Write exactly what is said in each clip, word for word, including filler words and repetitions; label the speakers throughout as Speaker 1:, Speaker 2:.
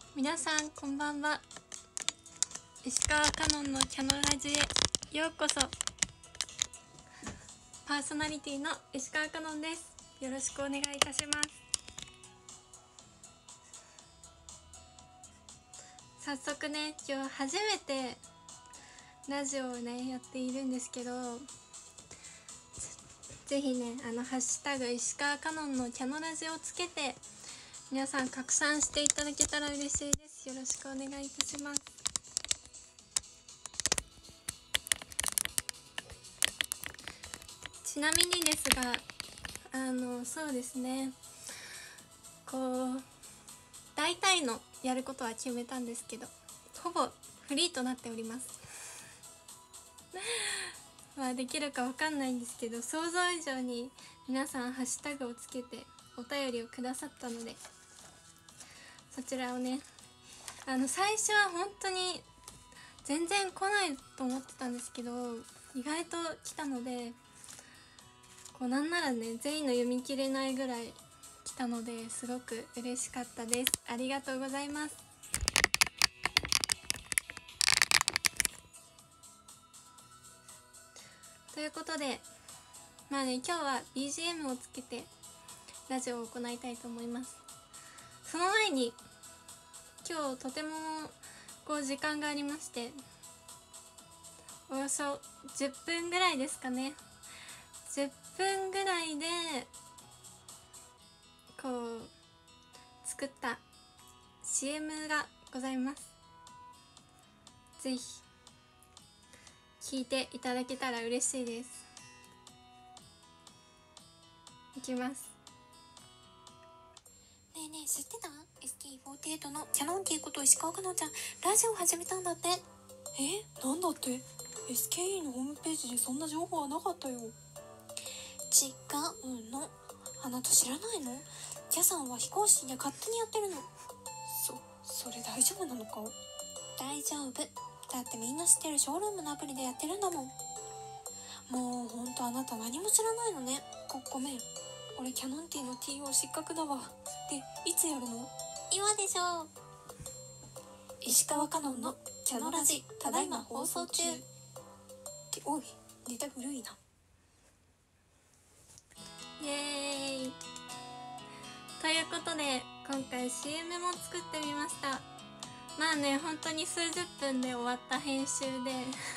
Speaker 1: 皆さんこんばんは。石川カノンのキャノラジへようこそ。パーソナリティの石川カノンです。よろしくお願いいたします。早速ね、今日初めてラジオをねやっているんですけど、ぜひね、あのハッシュタグ石川カノンのキャノラジをつけて皆さん拡散していただけたら嬉しいです。よろしくお願いいたします。ちなみにですが、あのそうですね、こう大体のやることは決めたんですけど、ほぼフリーとなっておりますまあできるかわかんないんですけど、想像以上に皆さんハッシュタグをつけてお便りをくださったので、そちらをね、あの最初は本当に全然来ないと思ってたんですけど、意外と来たので、こうなんならね全員の読み切れないぐらい来たので、すごく嬉しかったです。ありがとうございます。ということで、まあね、今日は ビージーエム をつけてラジオを行いたいと思います。その前に今日とてもこう時間がありまして、およそじゅっぷんぐらいですかね、じゅっぷんぐらいでこう作った シーエム がございます。ぜひ聞いていただけたら嬉しいです。いきます。
Speaker 2: ねえねえ、知ってた？ エスケーフォーティーエイト のキャノンティーこと石川かのんちゃん、ラジオ始めたんだって。
Speaker 3: え、なんだって？ エスケーイー のホームページでそんな情報はなかったよ。
Speaker 2: 違うの。あなた知らないの？キャさんは非公式で勝手にやってるの。
Speaker 3: そ、それ大丈夫なのか？
Speaker 2: 大丈夫。だってみんな知ってるショールームのアプリでやってるんだもん。もうほんとあなた何も知らないのね。
Speaker 3: ご、ごめん。俺キャノンティーの ティーオー 失格だわ。で、いつやるの？
Speaker 2: 今でしょう。石川かのんのキャノラジ、ただいま放送中。っ
Speaker 3: て、おい、ネタ古いな。
Speaker 1: イエーイ。ということで今回 シーエム も作ってみました。まあね、本当に数十分で終わった編集で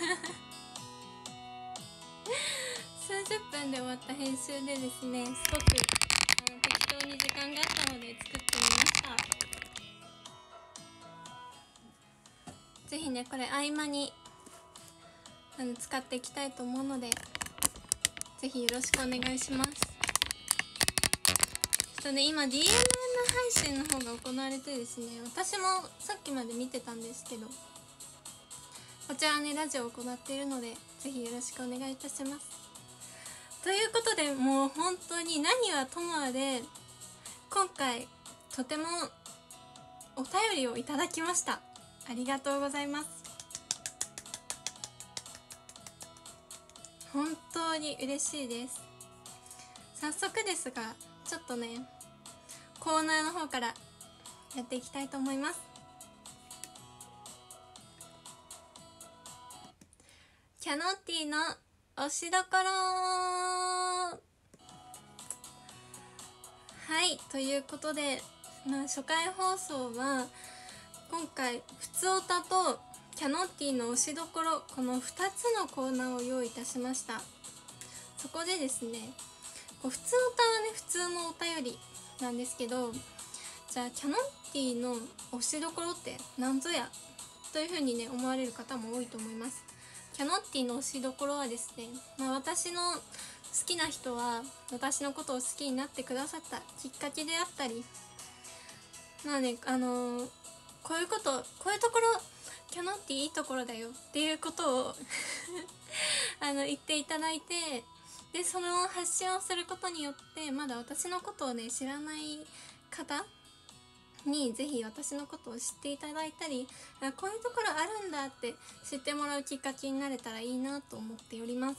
Speaker 1: 数十分で終わった編集でですね、すごくあの適当に時間があったので作ってみました。ぜひね、これ合間にあの使っていきたいと思うので、ぜひよろしくお願いします。ちょっとね、今 ディーエムエム 配信の方が行われてですね、私もさっきまで見てたんですけど、こちらねラジオを行っているので、ぜひよろしくお願いいたします。ということで、もう本当に何はともあれ、今回とてもお便りをいただきました。ありがとうございます。本当に嬉しいです。早速ですが、ちょっとねコーナーの方からやっていきたいと思います。キャノンティーの推しどころ。はい、ということで、まあ、初回放送は今回ふつおたとキャノンティーの推しどころ、このふたつのコーナーを用意いたしました。そこでですね、こうふつおたはね普通のお便りなんですけど、じゃあキャノンティーの推しどころってなんぞやというふうにね思われる方も多いと思います。キャノンティーの推しどころはですね、まあ、私の好きな人は私のことを好きになってくださったきっかけであったり、まあね、あのー、こういうことこういうところキャノンティーいいところだよっていうことをあの言っていただいて、でその発信をすることによって、まだ私のことをね知らない方にぜひ私のことを知っていただいたり、あ、こういうところあるんだって知ってもらうきっかけになれたらいいなと思っております。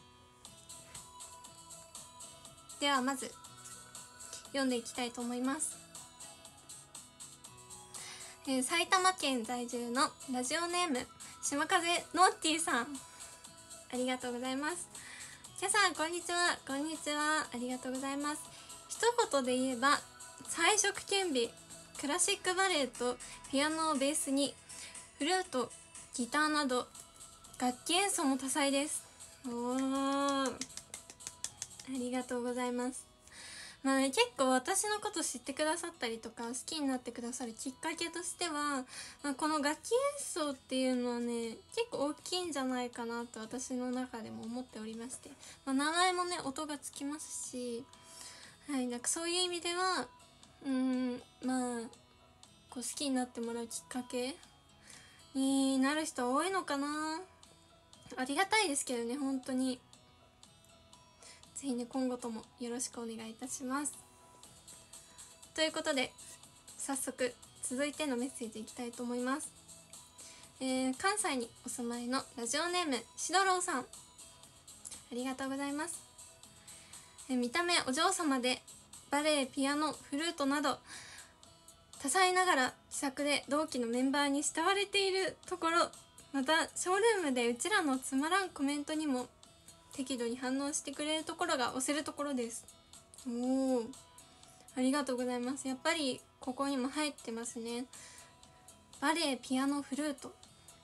Speaker 1: ではまず読んでいきたいと思います。 えー、埼玉県在住のラジオネーム島風ノーティーさん、ありがとうございます。皆さんこんにちは。こんにちは、ありがとうございます。一言で言えば才色兼備、クラシックバレエとピアノをベースにフルート、ギターなど楽器演奏も多彩です。おー、ありがとうございます。まあね、結構私のこと知ってくださったりとか好きになってくださるきっかけとしては、まあ、この楽器演奏っていうのはね結構大きいんじゃないかなと私の中でも思っておりまして、まあ、名前もね音がつきますし、はい、なんかそういう意味ではうーんまあこう好きになってもらうきっかけになる人多いのかな。ありがたいですけどね、本当にぜひね今後ともよろしくお願いいたします。ということで早速続いてのメッセージいきたいと思います。えー、関西にお住まいのラジオネームしどろうさん、ありがとうございます。えー、見た目お嬢様でバレエ、ピアノ、フルートなど多彩ながら気さくで同期のメンバーに慕われているところ、またショールームでうちらのつまらんコメントにも適度に反応してくれるところが推せるところです。おー、ありがとうございます。やっぱりここにも入ってますね。バレエ、ピアノ、フルート、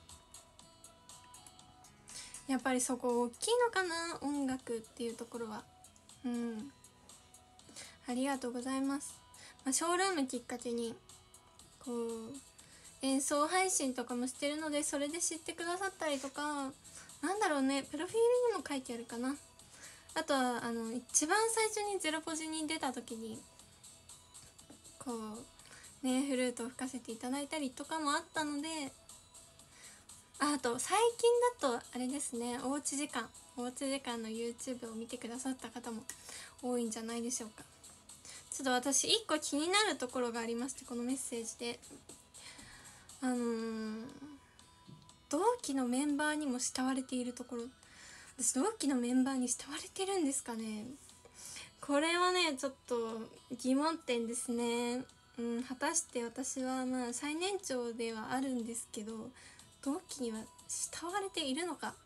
Speaker 1: やっぱりそこ大きいのかな、音楽っていうところは。うん、ありがとうございます。まあ、ショールームきっかけにこう演奏配信とかもしてるので、それで知ってくださったりとか、なんだろうね、プロフィールにも書いてあるかな。あとはあの一番最初にゼロポジに出た時にこうねフルートを吹かせていただいたりとかもあったので、あ, あと最近だとあれですね、おうち時間おうち時間の YouTube を見てくださった方も多いんじゃないでしょうか。ちょっと私一個気になるところがありまして、このメッセージであのー、同期のメンバーにも慕われているところ、私同期のメンバーに慕われてるんですかね。これはねちょっと疑問点ですね。うん、果たして私はまあ最年長ではあるんですけど、同期には慕われているのか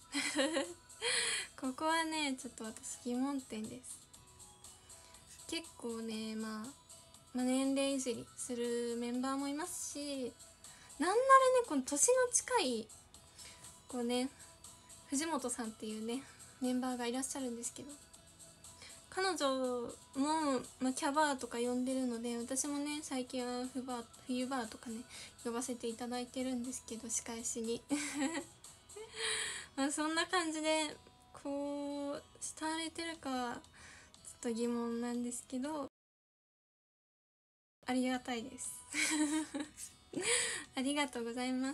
Speaker 1: ここはねちょっと私疑問点です。結構ね、まあ、まあ年齢いじりするメンバーもいますし、なんならねこの年の近いこうね藤本さんっていうねメンバーがいらっしゃるんですけど、彼女も、まあ、キャバーとか呼んでるので、私もね最近はフバー冬バーとかね呼ばせていただいてるんですけど、仕返しにまあそんな感じでこう慕われてるかはちょっと疑問なんですけど、ありがたいですありがとうございます。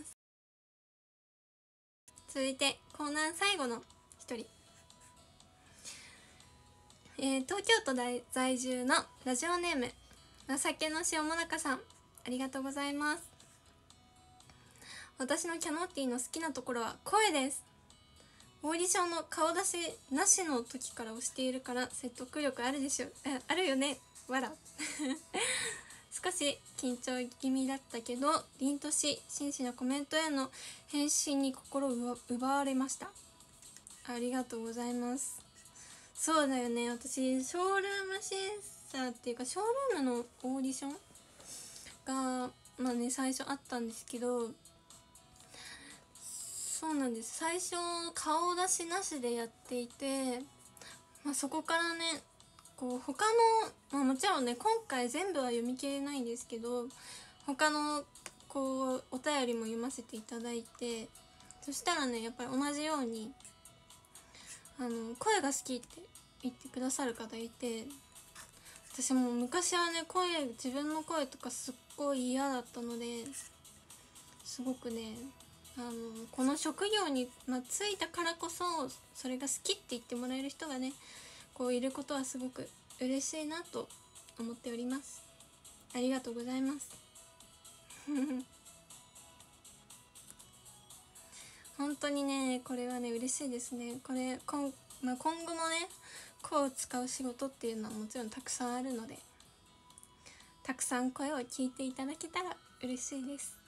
Speaker 1: 続いてコーナー最後の一人、えー、東京都在住のラジオネーム情けの塩もなかさん、ありがとうございます。私のキャノーティーの好きなところは声です。オーディションの顔出しなしの時から推しているから説得力あるでしょ。あ、あるよね、わら少し緊張気味だったけど凛とし、真摯なコメントへの返信に心を奪われました。ありがとうございます。そうだよね、私ショールーム審査っていうかショールームのオーディションがまあね最初あったんですけど、そうなんです、最初顔出しなしでやっていて、まあ、そこからねこう他の、まあ、もちろんね今回全部は読み切れないんですけど、他のこうお便りも読ませていただいて、そしたらねやっぱり同じようにあの声が好きって言ってくださる方いて、私も昔はね声自分の声とかすっごい嫌だったので、すごくねあのこの職業に、まあ、ついたからこそそれが好きって言ってもらえる人がねこういることはすごく嬉しいなと思っております。ありがとうございます本当にねこれはね嬉しいですね。これ今、まあ、今後もね声を使う仕事っていうのはもちろんたくさんあるので、 たくさん声を聞いていただけたら嬉しいです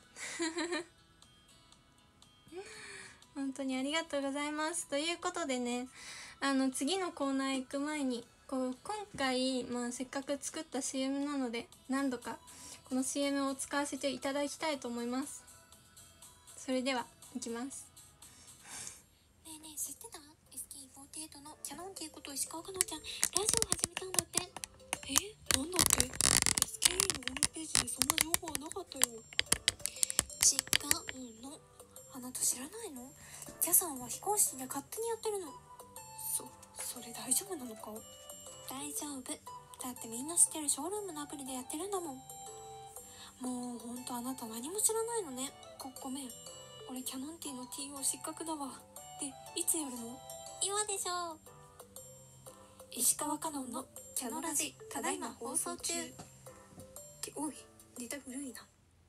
Speaker 1: 本当にありがとうございます。ということでね、あの次のコーナー行く前にこう今回、まあ、せっかく作った シーエム なので何度かこの シーエム を使わせていただきたいと思います。それではいきます。
Speaker 2: ねえねえ知ってた？ エスケーフォーティーエイト のキャノンっていうこと石川かなちゃんラジオ始めたんだって。
Speaker 3: え、なんだっけ？ エスケーイー のホームページでそんな情報はなかったよ。
Speaker 2: 違うの。あなた知らないの？キャさんは非公式で勝手にやってるの。
Speaker 3: そ、それ大丈夫なのか？
Speaker 2: 大丈夫。だってみんな知ってるショールームのアプリでやってるんだもん。もうほんとあなた何も知らないのね。
Speaker 3: ご、ごめん。俺キャノンティーの ティーオー 失格だわ。で、いつやるの？
Speaker 2: 今でしょう。
Speaker 3: 石川カノンのキャノラジただいま放送中。っておい、ネタ古いな。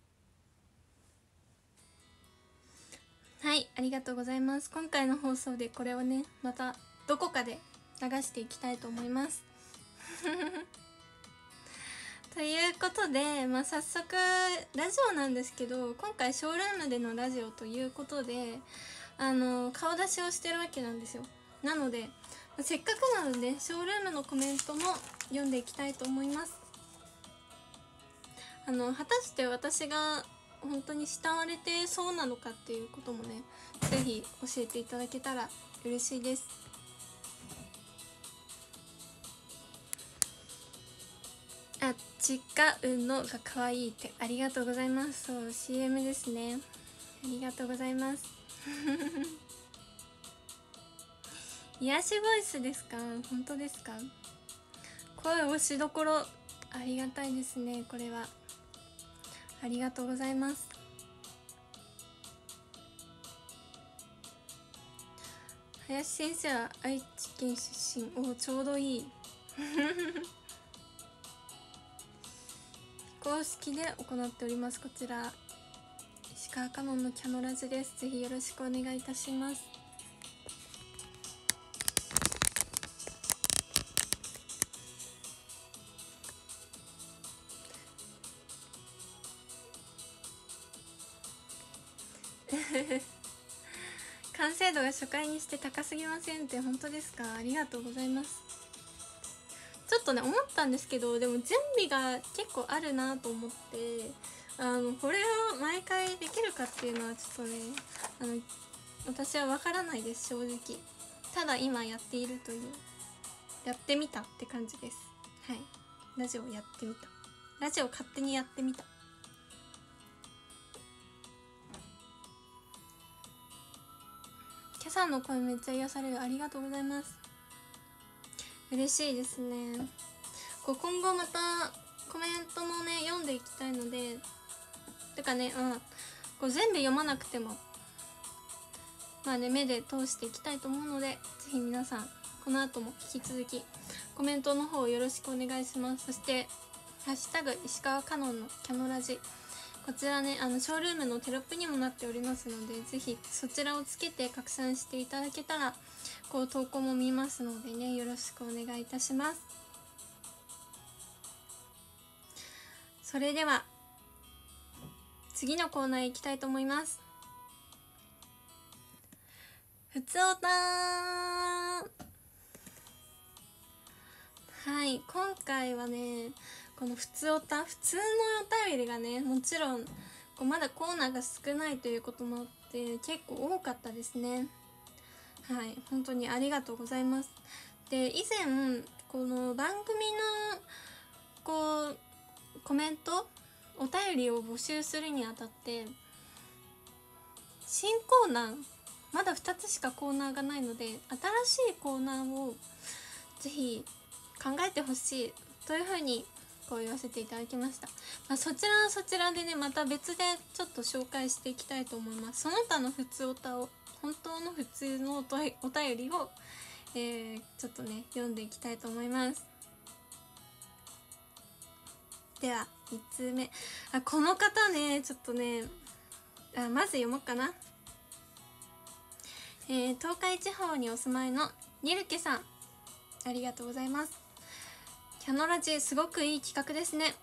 Speaker 1: はい、ありがとうございます。今回の放送でこれをねまたどこかで流していきたいと思いますということで、まあ、早速ラジオなんですけど、今回ショールームでのラジオということであの顔出しをしてるわけなんですよ。なのでせっかくなのでショールームのコメントも読んでいきたいと思います。あの果たして私が本当に慕われてそうなのかっていうこともね、ぜひ教えていただけたら嬉しいです。あ、ちかうのが可愛いってありがとうございます。そう シーエム ですね。ありがとうございます癒しボイスですか？本当ですか？声押しどころありがたいですね。これはありがとうございます。林先生は愛知県出身。お、ちょうどいい公式で行っております。こちら石川カノンのキャノラジです。ぜひよろしくお願いいたします。完成度が初回にして高すぎませんって？本当ですか？ありがとうございます。ちょっとね思ったんですけど、でも準備が結構あるなと思って、あのこれを毎回できるかっていうのはちょっとね、あの私は分からないです、正直。ただ今やっているという、やってみたって感じです。はい、ラジオやってみた、ラジオ勝手にやってみた。キャさんの声めっちゃ癒される。ありがとうございます。嬉しいですね。こう今後またコメントもね読んでいきたいので、てかね、うん、こう全部読まなくてもまあね目で通していきたいと思うので、ぜひ皆さんこの後も引き続きコメントの方よろしくお願いします。そしてハッシュタグ石川カノンのキャノラジ、こちらねあのショールームのテロップにもなっておりますので、ぜひそちらをつけて拡散していただけたらこう投稿も見ますのでね、よろしくお願いいたします。それでは次のコーナー行きたいと思います。ふつおた。はい、今回はねこのふつおた、普通のお便りがねもちろんこうまだコーナーが少ないということもあって結構多かったですね。はい、本当にありがとうございます。で以前この番組のこうコメントお便りを募集するにあたって新コーナー、まだふたつしかコーナーがないので新しいコーナーをぜひ考えてほしいというふうにこう言わせていただきました。まあ、そちらはそちらでねまた別でちょっと紹介していきたいと思います。その他のふつおたを、本当の普通のお便りを、えー、ちょっとね読んでいきたいと思います。ではみっつめ、あこの方ねちょっとねあまず読もうかな。えー、東海地方にお住まいのニルケさん、ありがとうございます。キャノラジすごくいい企画ですね。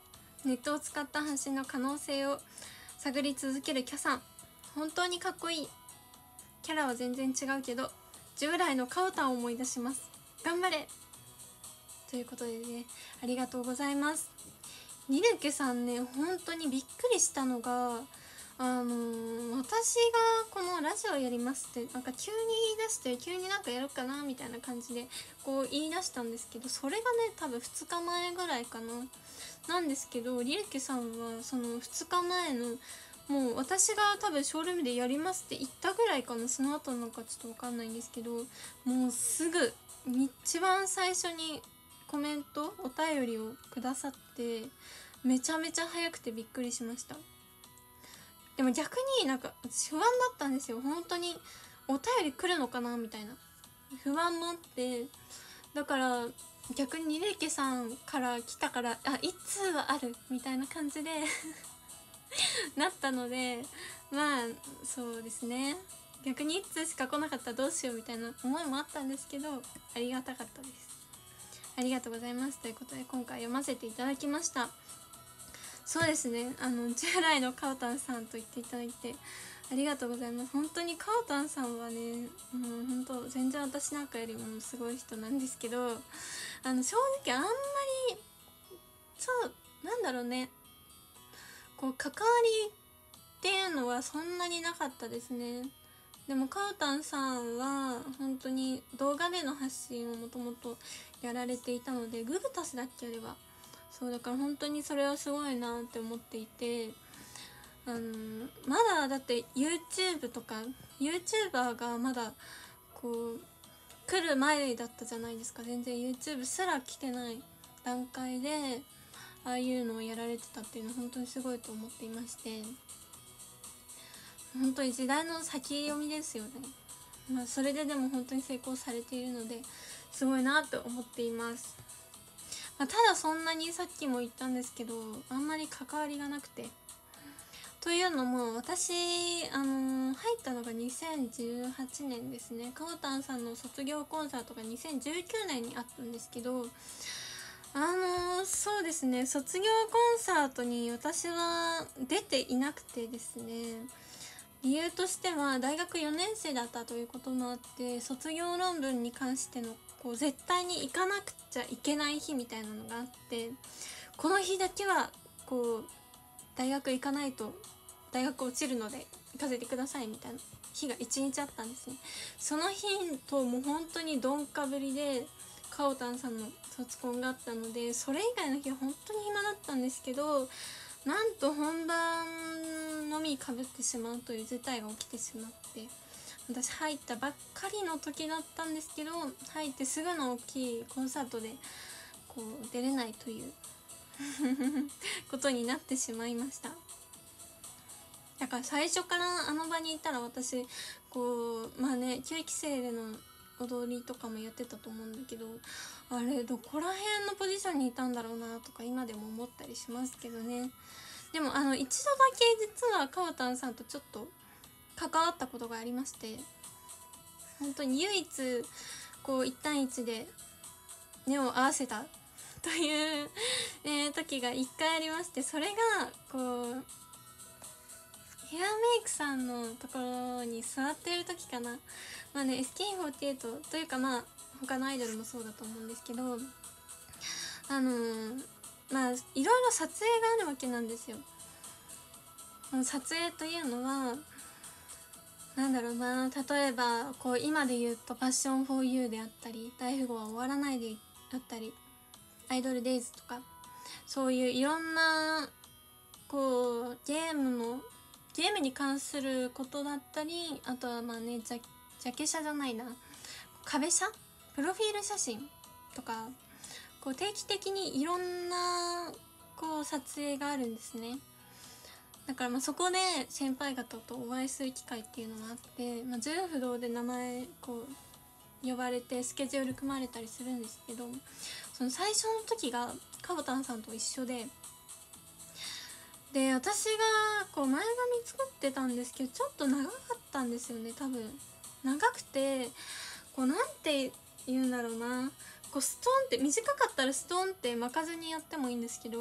Speaker 1: ネットを使った発信の可能性を探り続けるキャさん、本当にかっこいい。キャラは全然違うけど従来のカオタンを思い出します。頑張れということでね、ありがとうございます。ニルケさんね、本当にびっくりしたのが、あのー、私がこのラジオやりますってなんか急に言い出して、急になんかやるかなみたいな感じでこう言い出したんですけど、それがね多分ふつかまえぐらいかななんですけど、リルケさんはそのふつかまえのもう私が多分ショールームでやりますって言ったぐらいかな、その後なんかちょっと分かんないんですけど、もうすぐ一番最初にコメントお便りをくださって、めちゃめちゃ早くてびっくりしました。でも逆になんか私不安だったんですよ、本当にお便り来るのかなみたいな不安もあって、だから逆にリレケさんから来たから、あ、いつはあるみたいな感じでなったので、まあそうですね、逆にいつしか来なかったらどうしようみたいな思いもあったんですけど、ありがたかったです。ありがとうございます。ということで今回読ませていただきました。そうですね、あの従来のカオタンさんと言っていただいてありがとうございます。本当にカオタンさんはね、もう本当全然私なんかよりもすごい人なんですけど、あの正直あんまりそうなんだろうね、こう関わりっていうのはそんなになかったですね。でもカオタンさんは本当に動画での発信をもともとやられていたので、グルタスだっけあれは。そうだから本当にそれはすごいなって思っていて、あのまだだって YouTube とか YouTuber がまだこう来る前だったじゃないですか。全然 YouTube すら来てない段階でああいうのをやられてたっていうのは本当にすごいと思っていまして、本当に時代の先読みですよね。まあそれででも本当に成功されているのですごいなと思っています。まあ、ただそんなにさっきも言ったんですけど、あんまり関わりがなくて、というのも私、あのー、入ったのがにせんじゅうはちねんですね。カオタンさんの卒業コンサートがにせんじゅうきゅうねんにあったんですけど、あのー、そうですね、卒業コンサートに私は出ていなくてですね、理由としては大学よねん生だったということもあって、卒業論文に関してのこう絶対に行かなくちゃいけない日みたいなのがあって、この日だけはこう大学行かないと大学落ちるので行かせてくださいみたいな日がいちにちあったんですね。その日ともう本当にどんかぶりでカオタンさんの卒コンがあったので、それ以外の日は本当に暇だったんですけど、なんと本番のみかぶってしまうという事態が起きてしまって、私入ったばっかりの時だったんですけど、入ってすぐの大きいコンサートでこう出れないということになってしまいました。だから最初からあの場にいたら私こうまあねきゅうき生での踊りとかもやってたと思うんだけど、あれどこら辺のポジションにいたんだろうなとか今でも思ったりしますけどね。でもあの一度だけ実はカオタンさんとちょっと関わったことがありまして、本当に唯一こう一対一で目を合わせたという、えー、時が一回ありまして、それがこうヘアメイクさんのところに座っている時かな。まあね エスケーフォーティーエイト というかまあ他のアイドルもそうだと思うんですけど、あのー、まあいろいろ撮影があるわけなんですよ。撮影というのはなんだろうな、例えばこう今で言うとパッションフォーユーであったり、大富豪は終わらないであったり、アイドルデイズとか、そういういろんなこうゲームのゲームに関することだったり、あとはまあねジャ、ジャケ写じゃないな壁写プロフィール写真とか、こう定期的にいろんなこう撮影があるんですね。だからまあそこで先輩方とお会いする機会っていうのがあって、まあ、純不動で名前こう呼ばれてスケジュール組まれたりするんですけど、その最初の時がカボタンさんと一緒で、で私がこう前髪作ってたんですけどちょっと長かったんですよね。多分長くてこうなんて言うんだろうな、こうストーンって短かったらストーンって巻かずにやってもいいんですけど、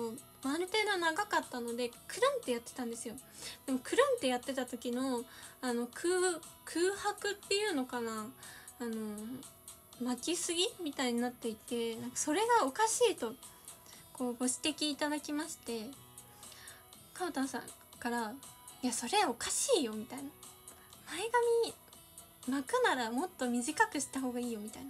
Speaker 1: ある程度長かったのでくるんってやってたんですよ。でもくるんってやってた時のあの空空白っていうのかな、あの巻きすぎみたいになっていて、なんかそれがおかしいとこうご指摘いただきまして、カウタンさんから「いやそれおかしいよ」みたいな「前髪巻くならもっと短くした方がいいよ」みたいな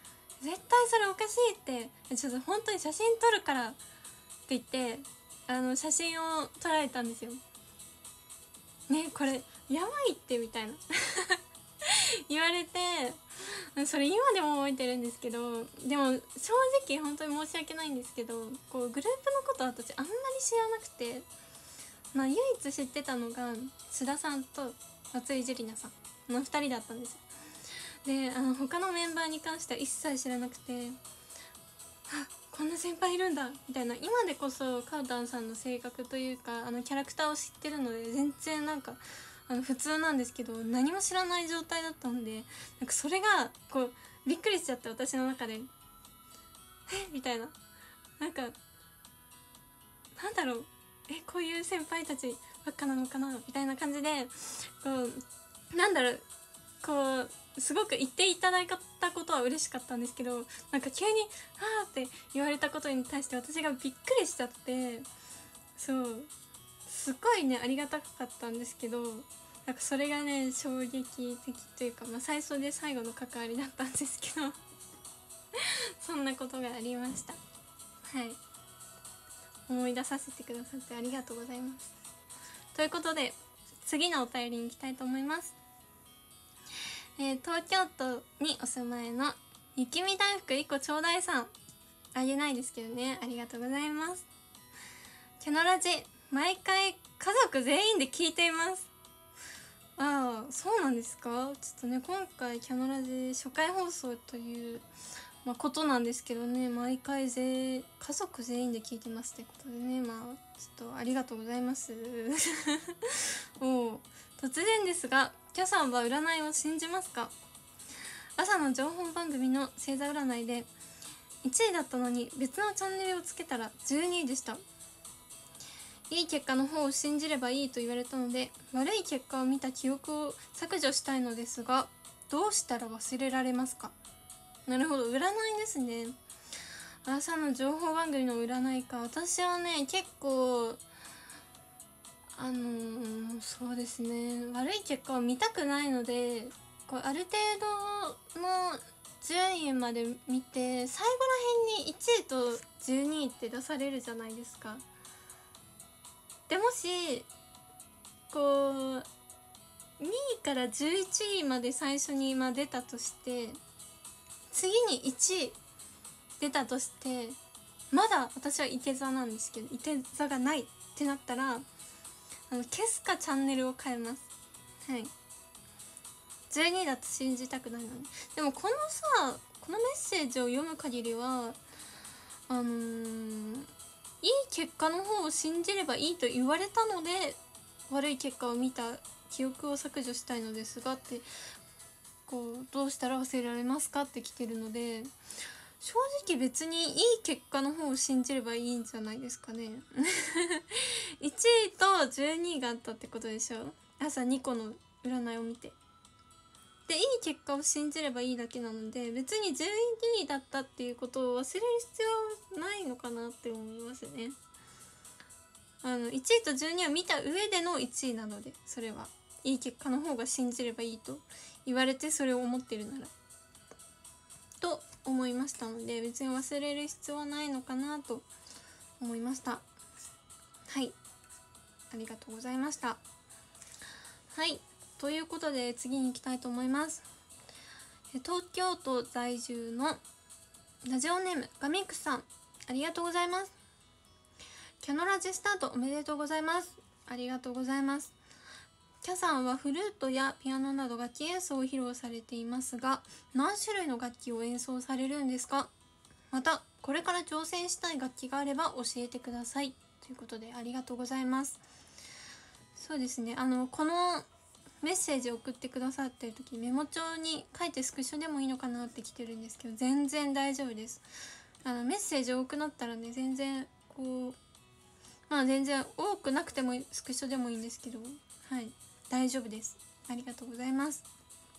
Speaker 1: 「絶対それおかしいってちょっと本当に写真撮るから」って言ってあの写真を撮られたんですよ。ねこれやばいってみたいな言われて、それ今でも覚えてるんですけど、でも正直本当に申し訳ないんですけど、こうグループのこと私あんまり知らなくて、まあ唯一知ってたのが須田さんと松井樹里奈さんのふたりだったんですよ。であの他のメンバーに関しては一切知らなくて、あこんな先輩いるんだみたいな、今でこそカウタンさんの性格というかあのキャラクターを知ってるので全然なんかあの普通なんですけど、何も知らない状態だったので、なんかそれがこうびっくりしちゃって、私の中でえみたいな、なんかなんだろう、えこういう先輩たちばっかなのかなみたいな感じで、こうなんだろう、こうすごく言っていただいたことは嬉しかったんですけど、なんか急に「あー」って言われたことに対して私がびっくりしちゃって、そうすごいねありがたかったんですけど、なんかそれがね衝撃的というか、まあ、最初で最後の関わりだったんですけどそんなことがありました。はい、思い出させてくださってありがとうございます。ということで次のお便りに行きたいと思います。えー、東京都にお住まいの雪見大福いっこちょうだいさん、あげないですけどね、ありがとうございます。キャノラジ毎回家族全員で聞いています。ああそうなんですか。ちょっとね今回キャノラジ初回放送という、まあ、ことなんですけどね、毎回ぜ家族全員で聞いてますってことでね、まあちょっとありがとうございますお突然ですが、キャさんは占いを信じますか？朝の情報番組の星座占いでいちいだったのに別のチャンネルをつけたらじゅうにいでした。いい結果の方を信じればいいと言われたので、悪い結果を見た記憶を削除したいのですが、どうしたら忘れられますか？なるほど、占いですね。朝の情報番組の占いか。私はね結構あのー、そうですね、悪い結果を見たくないので、こうある程度の順位まで見て最後らへんにいちいとじゅうにいって出されるじゃないですか。でもしこうにいからじゅういちいまで最初にまあ出たとして、次にいちい出たとして、まだ私はいて座なんですけどいて座がないってなったら、あの消すかチャンネルを変えます。はい、じゅうにいだと信じたくないのに。でもこのさこのメッセージを読む限りはあのー、いい結果の方を信じればいいと言われたので、悪い結果を見た記憶を削除したいのですがって、こうどうしたら忘れられますかって来てるので、正直別にいい結果の方を信じればいいんじゃないですかねいちいとじゅうにいがあったってことでしょ。朝にこの占いを見て、でいい結果を信じればいいだけなので、別にじゅうにいだったっていうことを忘れる必要はないのかなって思いますね。あのいちいとじゅうにを見た上でのいちいなので、それはいい結果の方が信じればいいと言われてそれを思ってるならと思いましたので、別に忘れる必要はないのかなと思いました。はい、ありがとうございました。はい、ということで次に行きたいと思います。東京都在住のラジオネームガミックさん、ありがとうございます。キャノラジスタートおめでとうございます。ありがとうございます。キャさんはフルートやピアノなど楽器演奏を披露されていますが、何種類の楽器を演奏されるんですか？またこれから挑戦したい楽器があれば教えてください、ということでありがとうございます。そうですね、あのこのメッセージを送ってくださってる時、メモ帳に書いてスクショでもいいのかなって来てるんですけど、全然大丈夫です。あのメッセージ多くなったらね、全然こうまあ全然多くなくてもスクショでもいいんですけど、はい大丈夫です。ありがとうございます。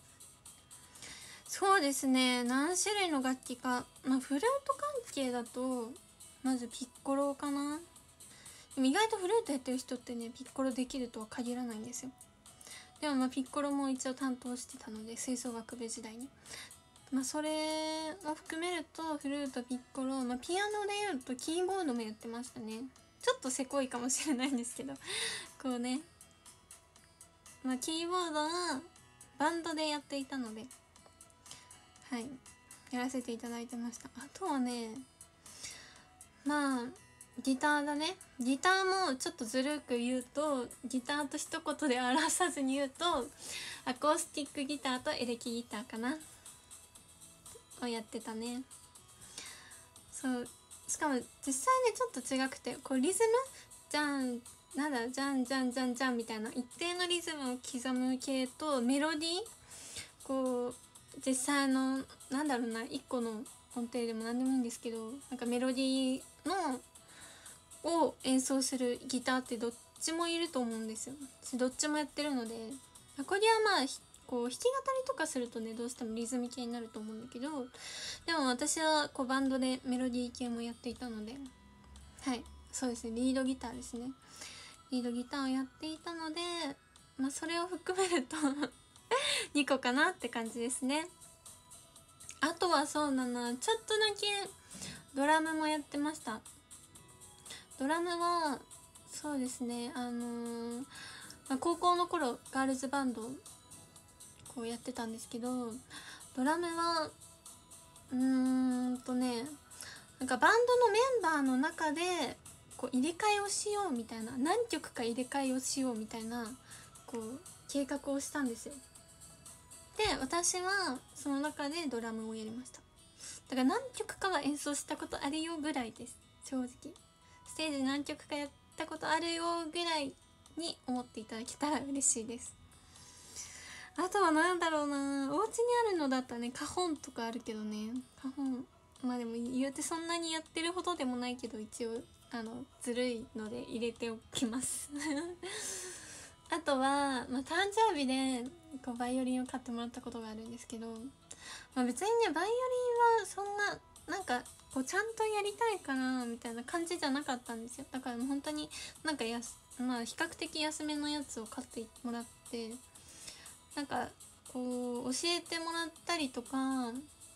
Speaker 1: そうですね、何種類の楽器か、まあフルート関係だとまずピッコロかな。でも意外とフルートやってる人ってねピッコロできるとは限らないんですよ。でもまあピッコロも一応担当してたので、吹奏楽部時代に、まあそれを含めるとフルート、ピッコロ、まあ、ピアノでいうとキーボードもやってましたね。ちょっとせこいかもしれないんですけどこうね、まあキーボードはバンドでやっていたので、はいやらせていただいてました。あとはね、まあギターだね。ギターもちょっとずるく言うと、ギターと一言で表さずに言うとアコースティックギターとエレキギターかなをやってたね。そう、しかも実際ねちょっと違くて、こうリズムじゃんなんだじゃんじゃんじゃんじゃんみたいな一定のリズムを刻む系と、メロディー、こう実際のなんだろうな、一個の音程でも何でもいいんですけど、なんかメロディーのを演奏するギターってどっちもいると思うんですよ。どっちもやってるので、アコギはまあこう弾き語りとかするとねどうしてもリズム系になると思うんだけど、でも私はこうバンドでメロディー系もやっていたので、はいそうですね、リードギターですね、リードギターをやっていたので、まあそれを含めるとにこかなって感じですね。あとはそうだな、ちょっとだけドラムもやってました。ドラムはそうですね、あのーまあ、高校の頃ガールズバンドこうやってたんですけど、ドラムはうーんとね、なんかバンドのメンバーの中でこう入れ替えをしようみたいな、何曲か入れ替えをしようみたいなこう計画をしたんですよ。で私はその中でドラムをやりました。だから何曲かは演奏したことあるよぐらいです。正直ステージ何曲かやったことあるよぐらいに思っていただけたら嬉しいです。あとはなんだろうな、お家にあるのだったらねカホンとかあるけどね、カホンまあでも言うてそんなにやってるほどでもないけど、一応あのずるいので入れておきますあとは、まあ、誕生日でこうバイオリンを買ってもらったことがあるんですけど、まあ、別にねバイオリンはそんななんかこうちゃんとやりたいかなみたいな感じじゃなかったんですよ。だからもう本当になんかやすまあ比較的安めのやつを買ってもらって、なんかこう教えてもらったりとか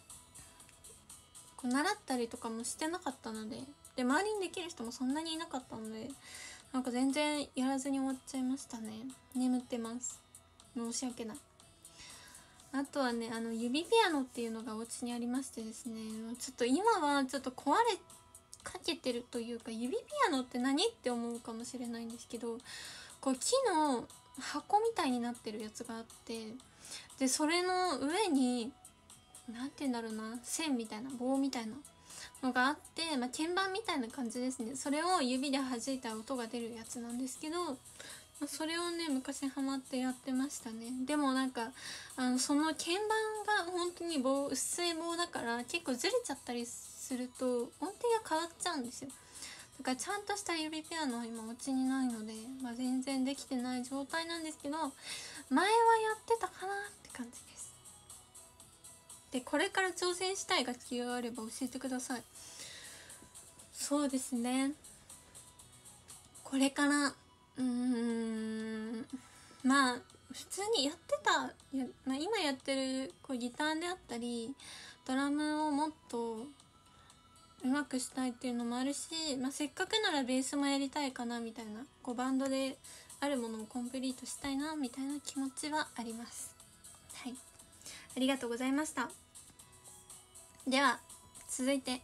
Speaker 1: こう習ったりとかもしてなかったので、で周りにできる人もそんなにいなかったので、なんか全然やらずに終わっちゃいましたね。眠ってます、申し訳ない。あとはね、あの指ピアノっていうのがお家にありましてですね、ちょっと今はちょっと壊れかけてるというか、指ピアノって何って思うかもしれないんですけど、こう木の箱みたいになってるやつがあって、でそれの上になんて言うんだろうな、線みたいな棒みたいなのがあって、まあ、鍵盤みたいな感じですね。それを指で弾いた音が出るやつなんですけど、まあ、それをね昔ハマってやってましたね。でもなんかあのその鍵盤が本当に棒薄い棒だから結構ずれちゃったりすると音程が変わっちゃうんですよ。だからちゃんとした指ピアノは今お家にないので、まあ、全然できてない状態なんですけど、前はやってたかなって感じです。でこれから挑戦したい楽器があれば教えてください。そうですね、これからうーんまあ普通にやってたや、まあ、今やってるこうギターであったりドラムをもっとうまくしたいっていうのもあるし、まあ、せっかくならベースもやりたいかなみたいな、こうバンドであるものをコンプリートしたいなみたいな気持ちはあります。はい、ありがとうございました。では続いて、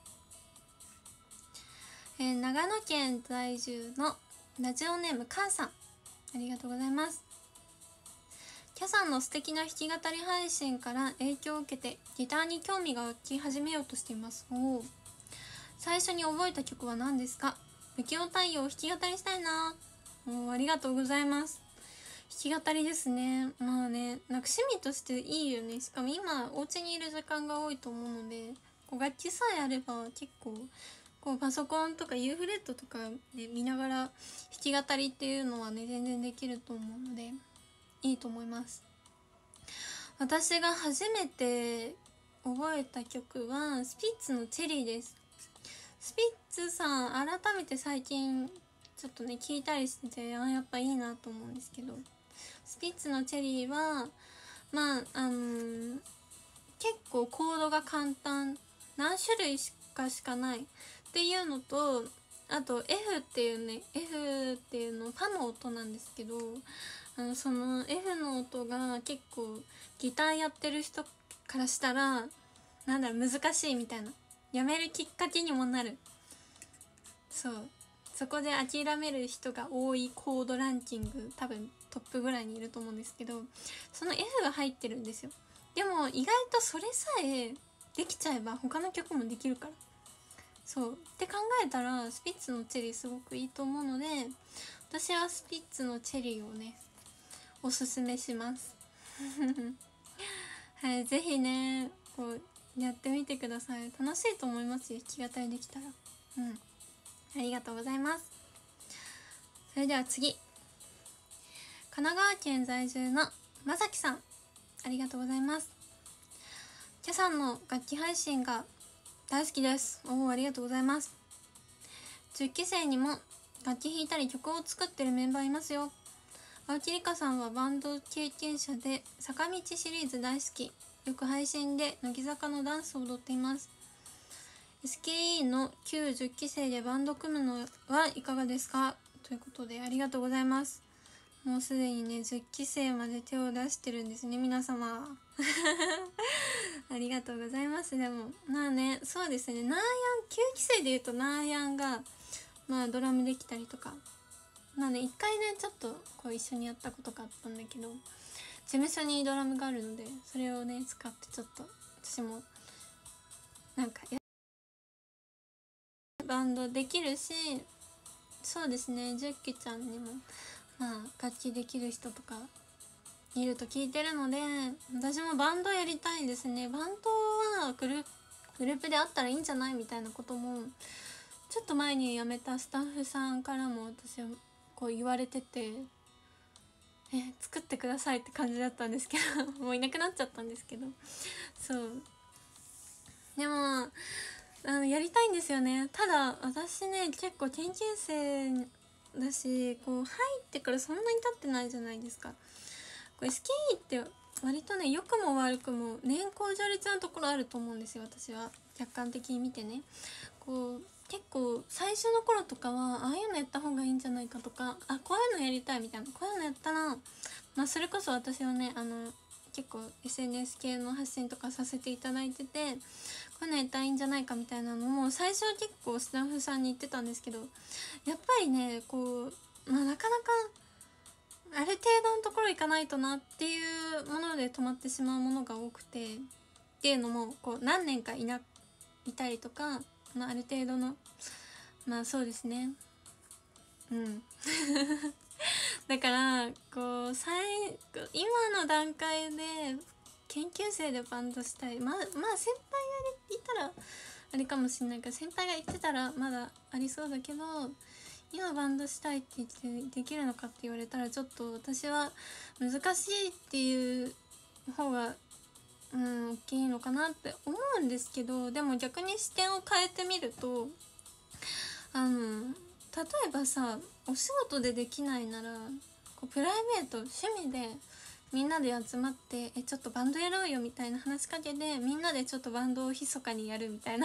Speaker 1: えー、長野県在住のラジオネームかんさん、ありがとうございます。キャさんの素敵な弾き語り配信から影響を受けてギターに興味が湧き始めようとしています。おー、最初に覚えた曲は何ですか？不器用対応弾き語りしたいな。おー、ありがとうございます。弾き語りですね。まあね、なんか趣味としていいよね。しかも今お家にいる時間が多いと思うので、こう楽器さえあれば結構こうこうパソコンとかユーフレットとかで見ながら弾き語りっていうのはね全然できると思うのでいいと思います。私が初めて覚えた曲はスピッツのチェリーです。スピッツさん改めて最近ちょっとね聞いたりしてて、あやっぱいいなと思うんですけど、スピッツのチェリーはまああのー、結構コードが簡単、何種類しかしかないっていうのと、あと F っていうね F っていうのファの音なんですけど、あのその F の音が結構ギターやってる人からしたらなんだろう難しいみたいな、やめるきっかけにもなる。そうそこで諦める人が多いコードランキング多分トップぐらいにいると思うんですけど、その F が入ってるんですよ。でも意外とそれさえできちゃえば他の曲もできるから、そうって考えたらスピッツのチェリーすごくいいと思うので、私はスピッツのチェリーをねおすすめしますはい、ぜひねこうやってみてください。楽しいと思いますよ、弾き語りできたら。うんありがとうございます。それでは次、神奈川県在住のまさきさん、ありがとうございます。キャさんの楽器配信が大好きです。おおありがとうございます。じゅっきせいにも楽器弾いたり曲を作ってるメンバーいますよ。青木里香さんはバンド経験者で坂道シリーズ大好き、よく配信で乃木坂のダンスを踊っています。 エスケーイー のきゅう、じゅっきせいでバンド組むのはいかがですか、ということでありがとうございます。もうすでにねじゅっきせいまで手を出してるんですね皆様ありがとうございます。でもまあねそうですね、ナーヤンきゅうきせいでいうとナーヤンがまあドラムできたりとか、まあね一回ねちょっとこう一緒にやったことがあったんだけど、事務所にドラムがあるのでそれをね使ってちょっと私もなんかやバンドできるし、そうですねじゅっきちゃんにもまあ楽器できる人とかいると聞いてるので、私もバンドやりたいですね。バンドはグルグループであったらいいんじゃないみたいなこともちょっと前に辞めたスタッフさんからも私はこう言われてて、え作ってくださいって感じだったんですけどもういなくなっちゃったんですけど、そうでもあのやりたいんですよね。ただ私ね結構研究生だし、こう入ってからそんなに経ってないじゃないですか。こう エスケーイー って割とね良くも悪くも年功序列なところあると思うんですよ。私は客観的に見てね、こう結構最初の頃とかはああいうのやった方がいいんじゃないかとか、あこういうのやりたいみたいな、こういうのやったらまあそれこそ私はねあの結構 エスエヌエス 系の発信とかさせていただいてて、こういうのやったらいいんじゃないかみたいなのも最初は結構スタッフさんに言ってたんですけど、やっぱりねこう、まあ、なかなかある程度のところ行かないとなっていうもので止まってしまうものが多くて、っていうのもこう何年かいないたりとか、まあ、ある程度のまあそうですねうんだからこう最今の段階で研究生でバンドしたい、まあまあ先輩がいたらあれかもしれないけど、先輩が言ってたらまだありそうだけど、今バンドしたいって言ってできるのかって言われたらちょっと私は難しいっていう方がうん大きいのかなって思うんですけど、でも逆に視点を変えてみるとあの例えばさお仕事でできないならこうプライベート趣味でみんなで集まってえちょっとバンドやろうよみたいな話しかけでみんなでちょっとバンドを密かにやるみたいな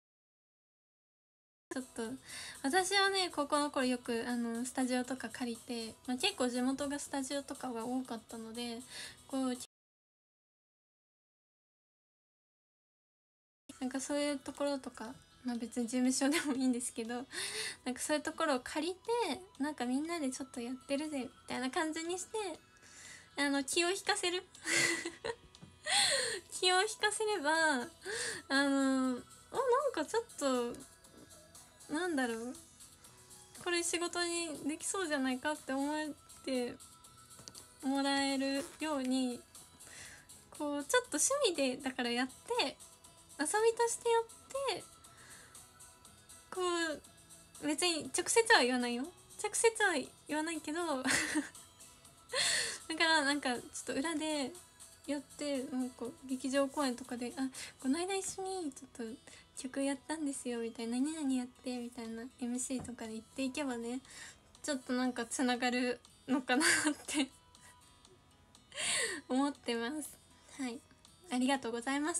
Speaker 1: ちょっと私はね高校の頃よくあのスタジオとか借りて、まあ、結構地元がスタジオとかが多かったのでこうなんかそういうところとか、まあ別に事務所でもいいんですけど、なんかそういうところを借りてなんかみんなでちょっとやってるぜみたいな感じにしてあの気を引かせる気を引かせればあのおなんかちょっとなんだろうこれ仕事にできそうじゃないかって思ってもらえるようにこうちょっと趣味でだからやって遊びとしてやってこう別に直接は言わないよ、直接は言わないけどだからなんかちょっと裏でやって、なんか劇場公演とかで「あ、この間一緒にちょっと曲やったんですよ」みたいな「何々やって」みたいな エムシー とかで言っていけばね、ちょっとなんかつながるのかなって思ってます。はい、ありがとうございました。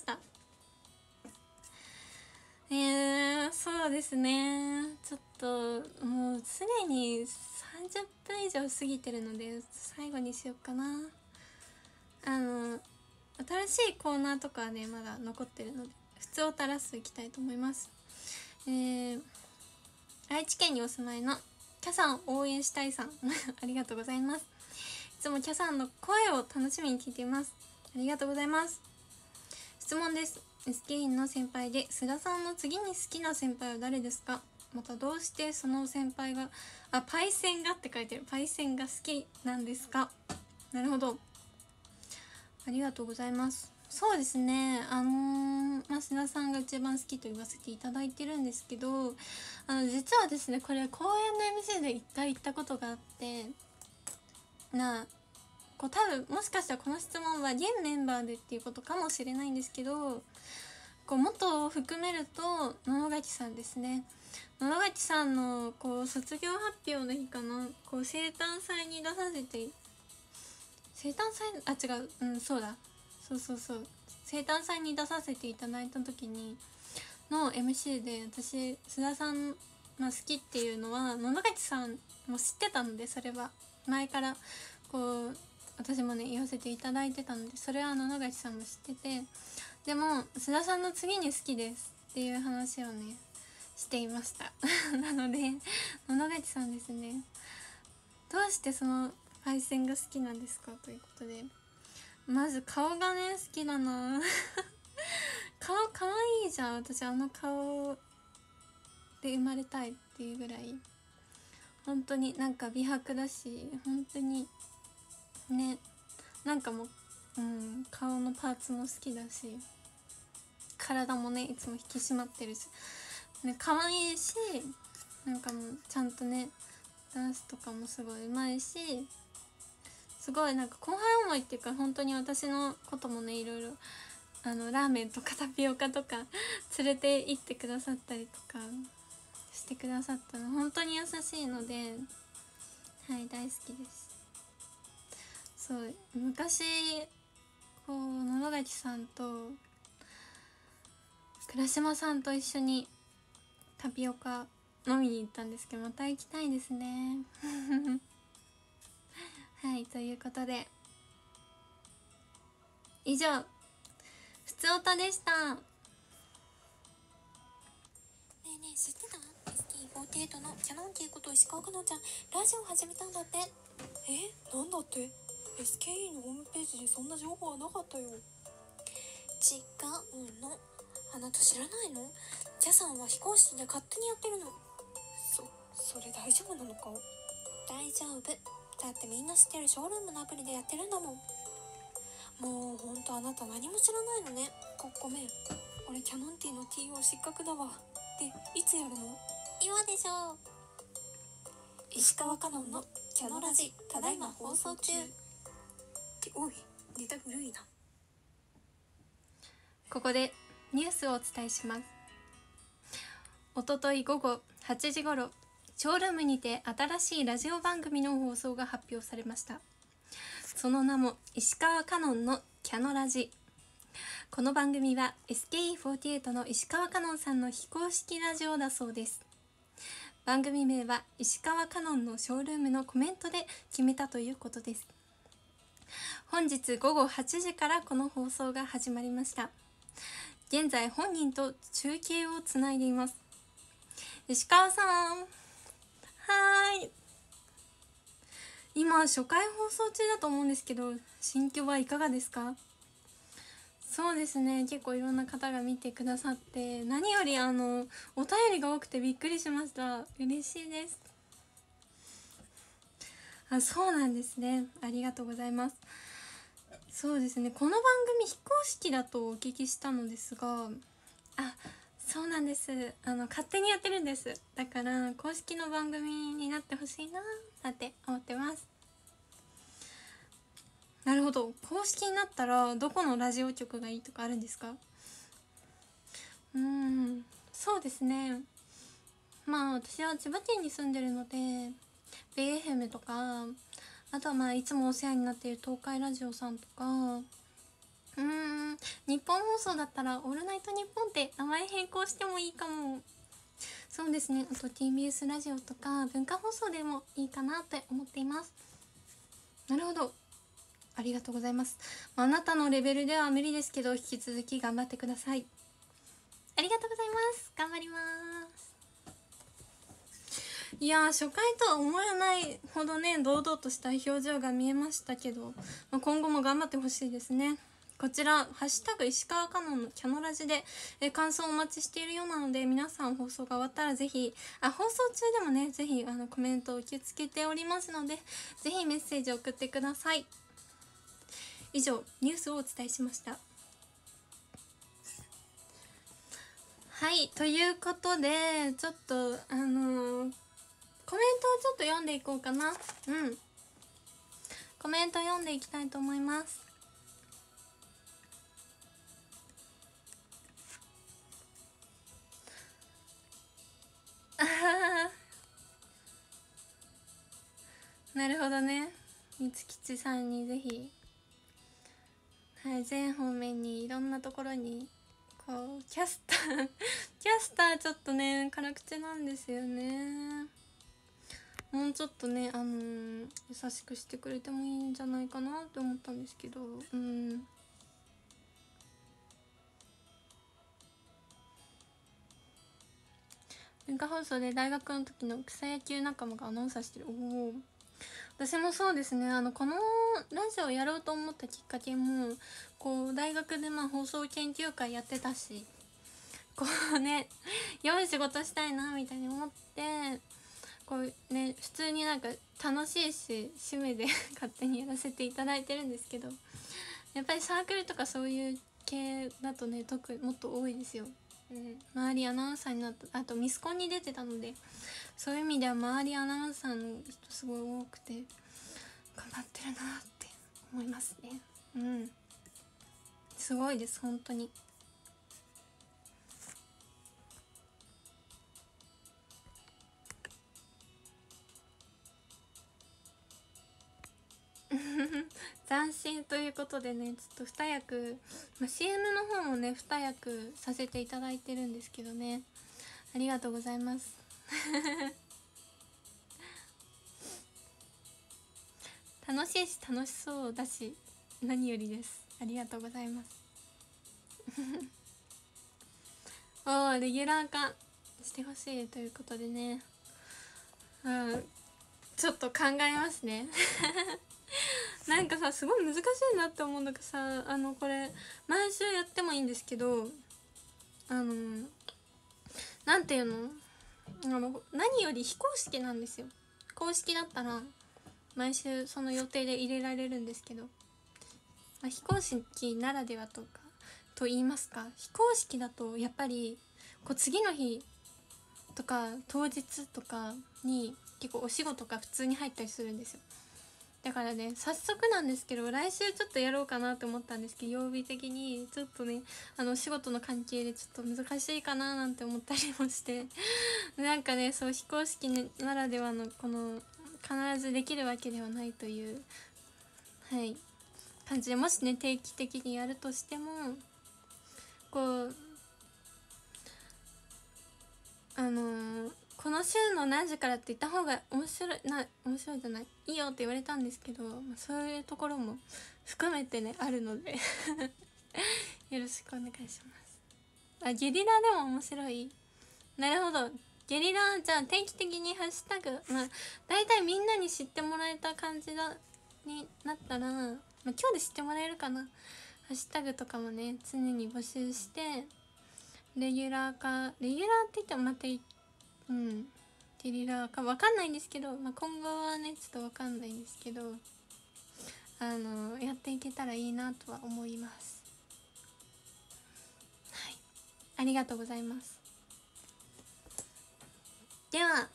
Speaker 1: えー、そうですね、ちょっともうすでにさんじゅっぷん以上過ぎてるので最後にしようかな。あの新しいコーナーとかはねまだ残ってるので普通を垂らしていきたいと思います。えー、愛知県にお住まいのキャさん応援したいさんありがとうございます。いつもキャさんの声を楽しみに聞いています。ありがとうございます。質問です。 エスケー の先輩で須田さんの次に好きな先輩は誰ですか？またどうしてその先輩があパイセンがって書いてるパイセンが好きなんですか？なるほど、ありがとうございます。そうですね、あのー、まあ、須田さんが一番好きと言わせていただいてるんですけど、あの実はですねこれ公演の エムシー で一回行ったことがあって、なあこう多分もしかしたらこの質問は現メンバーでっていうことかもしれないんですけど、こう元を含めると野々垣さんですね。野々垣さんのこう卒業発表の日かな、こう生誕祭に出させて生誕祭あ違ううんそうだそうそうそう生誕祭に出させていただいた時にの エムシー で私須田さん、まあ、好きっていうのは野々垣さんも知ってたので、それは前からこう私もね言わせていただいてたので、それは野々垣さんも知ってて、でも須田さんの次に好きですっていう話をねしていましたなので野々垣さんですね。どうしてそのパイセンが好きなんですかということで、まず顔がね好きだな顔かわいいじゃん。私あの顔で生まれたいっていうぐらい本当になんか美白だし、本当にねなんかもう、うん、顔のパーツも好きだし、体もねいつも引き締まってるし、ね、可愛いし、なんかもうちゃんとねダンスとかもすごいうまいし、すごいなんか後輩思いっていうか、本当に私のこともねいろいろあのラーメンとかタピオカとか連れて行ってくださったりとかしてくださったの本当に優しいので、はい大好きです。そう昔こう野々垣さんと倉島さんと一緒にタピオカ飲みに行ったんですけど、また行きたいですねはいということで以上ふつおたでした。
Speaker 2: ねえねえ知ってた？ エスケーフォーティーエイト のキャノンっていうこと石川かのんちゃんラジオ始めたんだって。
Speaker 3: え、なんだって？ エスケーイー のホームページでそんな情報はなかったよ。
Speaker 2: 違うの、あなた知らないの？キャさんは非公式で勝手にやってるの。
Speaker 3: そ、それ大丈夫なのか？
Speaker 2: 大丈夫だってみんな知ってるショールームのアプリでやってるんだもん。もうほんとあなた何も知らないのね。
Speaker 3: ご、ごめん、俺キャノンティーの ティーオー 失格だわ。で、いつやるの？
Speaker 2: 今でしょう。
Speaker 3: 石川かのんのキャノラジただいま放送中。っておい、ネタ古いな。
Speaker 1: ここでニュースをお伝えします。おととい午後はちじごろ、ショールームにて新しいラジオ番組の放送が発表されました。その名も石川かのんのキャノラジ。この番組は エスケーイーフォーティーエイト の石川かのんさんの非公式ラジオだそうです。番組名は石川かのんのショールームのコメントで決めたということです。本日午後はちじからこの放送が始まりました。現在本人と中継をつないでいます。石川さん、はーい。今初回放送中だと思うんですけど、心境はいかがですか？そうですね、結構いろんな方が見てくださって、何よりあのお便りが多くてびっくりしました。嬉しいです。あ、そうなんですね、ありがとうございます。そうですね、この番組非公式だとお聞きしたのですが、あ、 そうなんです。あの勝手にやってるんです。だから公式の番組になってほしいなーって思ってます。なるほど。公式になったらどこのラジオ局がいいとかあるんですか？うーん、そうですね。まあ私は千葉県に住んでるので ベイエフエム とか、あとはまあいつもお世話になっている東海ラジオさんとか、うーん、日本放送だったらオールナイトニッポンって名前変更してもいいかも。そうですね。あと ティービーエス ラジオとか文化放送でもいいかなって思っています。なるほど、ありがとうございます。あなたのレベルでは無理ですけど引き続き頑張ってください。ありがとうございます。頑張ります。いやー、初回とは思えないほどね、堂々とした表情が見えましたけど、まあ、今後も頑張ってほしいですね。こちらハッシュタグ石川かのんのキャノラジでえ感想をお待ちしているようなので、皆さん放送が終わったらぜひ、あ放送中でもね、ぜひあのコメントを受け付けておりますので、ぜひメッセージを送ってください。以上ニュースをお伝えしました。はい、ということでちょっとあのー、コメントをちょっと読んでいこうかな。うんコメント読んでいきたいと思います。あはなるほどね。みつきちさんにぜひ、はい、全方面にいろんなところにこうキャスターキャスターちょっとね辛口なんですよね。もうちょっとねあのー、優しくしてくれてもいいんじゃないかなって思ったんですけど、うん文化放送で大学の時の草野球仲間がアナウンサーしてる。おお、私もそうですね。あのこのラジオやろうと思ったきっかけもこう大学でまあ放送研究会やってたし、こうね良い仕事したいなみたいに思って、こうね普通になんか楽しいし趣味で勝手にやらせていただいてるんですけど、やっぱりサークルとかそういう系だとね特にもっと多いですよ。うん、周りアナウンサーになった、あとミスコンに出てたので、そういう意味では周りアナウンサーの人すごい多くて頑張ってるなって思いますね。うんすごいです本当に。斬新ということでね、ちょっと二役、まあ、シーエム の方もね二役させていただいてるんですけどね、ありがとうございます楽しいし楽しそうだし何よりです。ありがとうございますおー、レギュラー化してほしいということでね、うんちょっと考えますねなんかさすごい難しいなって思うんだけどさ、あのこれ毎週やってもいいんですけど、あのなんていうの、あの何より非公式なんですよ。公式だったら毎週その予定で入れられるんですけど、まあ、非公式ならではとかと言いますか、非公式だとやっぱりこう次の日とか当日とかに結構お仕事が普通に入ったりするんですよ。だからね早速なんですけど来週ちょっとやろうかなと思ったんですけど、曜日的にちょっとねあのお仕事の関係でちょっと難しいかななんて思ったりもしてなんかねそう非公式ならではのこの必ずできるわけではないというはい感じで、もしね定期的にやるとしてもこうあのー、この週の何時からって言った方が面白いな面白いじゃないいいよって言われたんですけど、まあ、そういうところも含めてねあるのでよろしくお願いします。あゲリラでも面白い。なるほど、ゲリラじゃあ定期的にハッシュタグ、まあ大体みんなに知ってもらえた感じだになったら、まあ、今日で知ってもらえるかな。ハッシュタグとかもね常に募集してレギュラーかレギュラーって言ってもまたうんゲリラーか分かんないんですけど、まあ、今後はねちょっと分かんないんですけど、あのやっていけたらいいなとは思います。はい、ありがとうございます。 では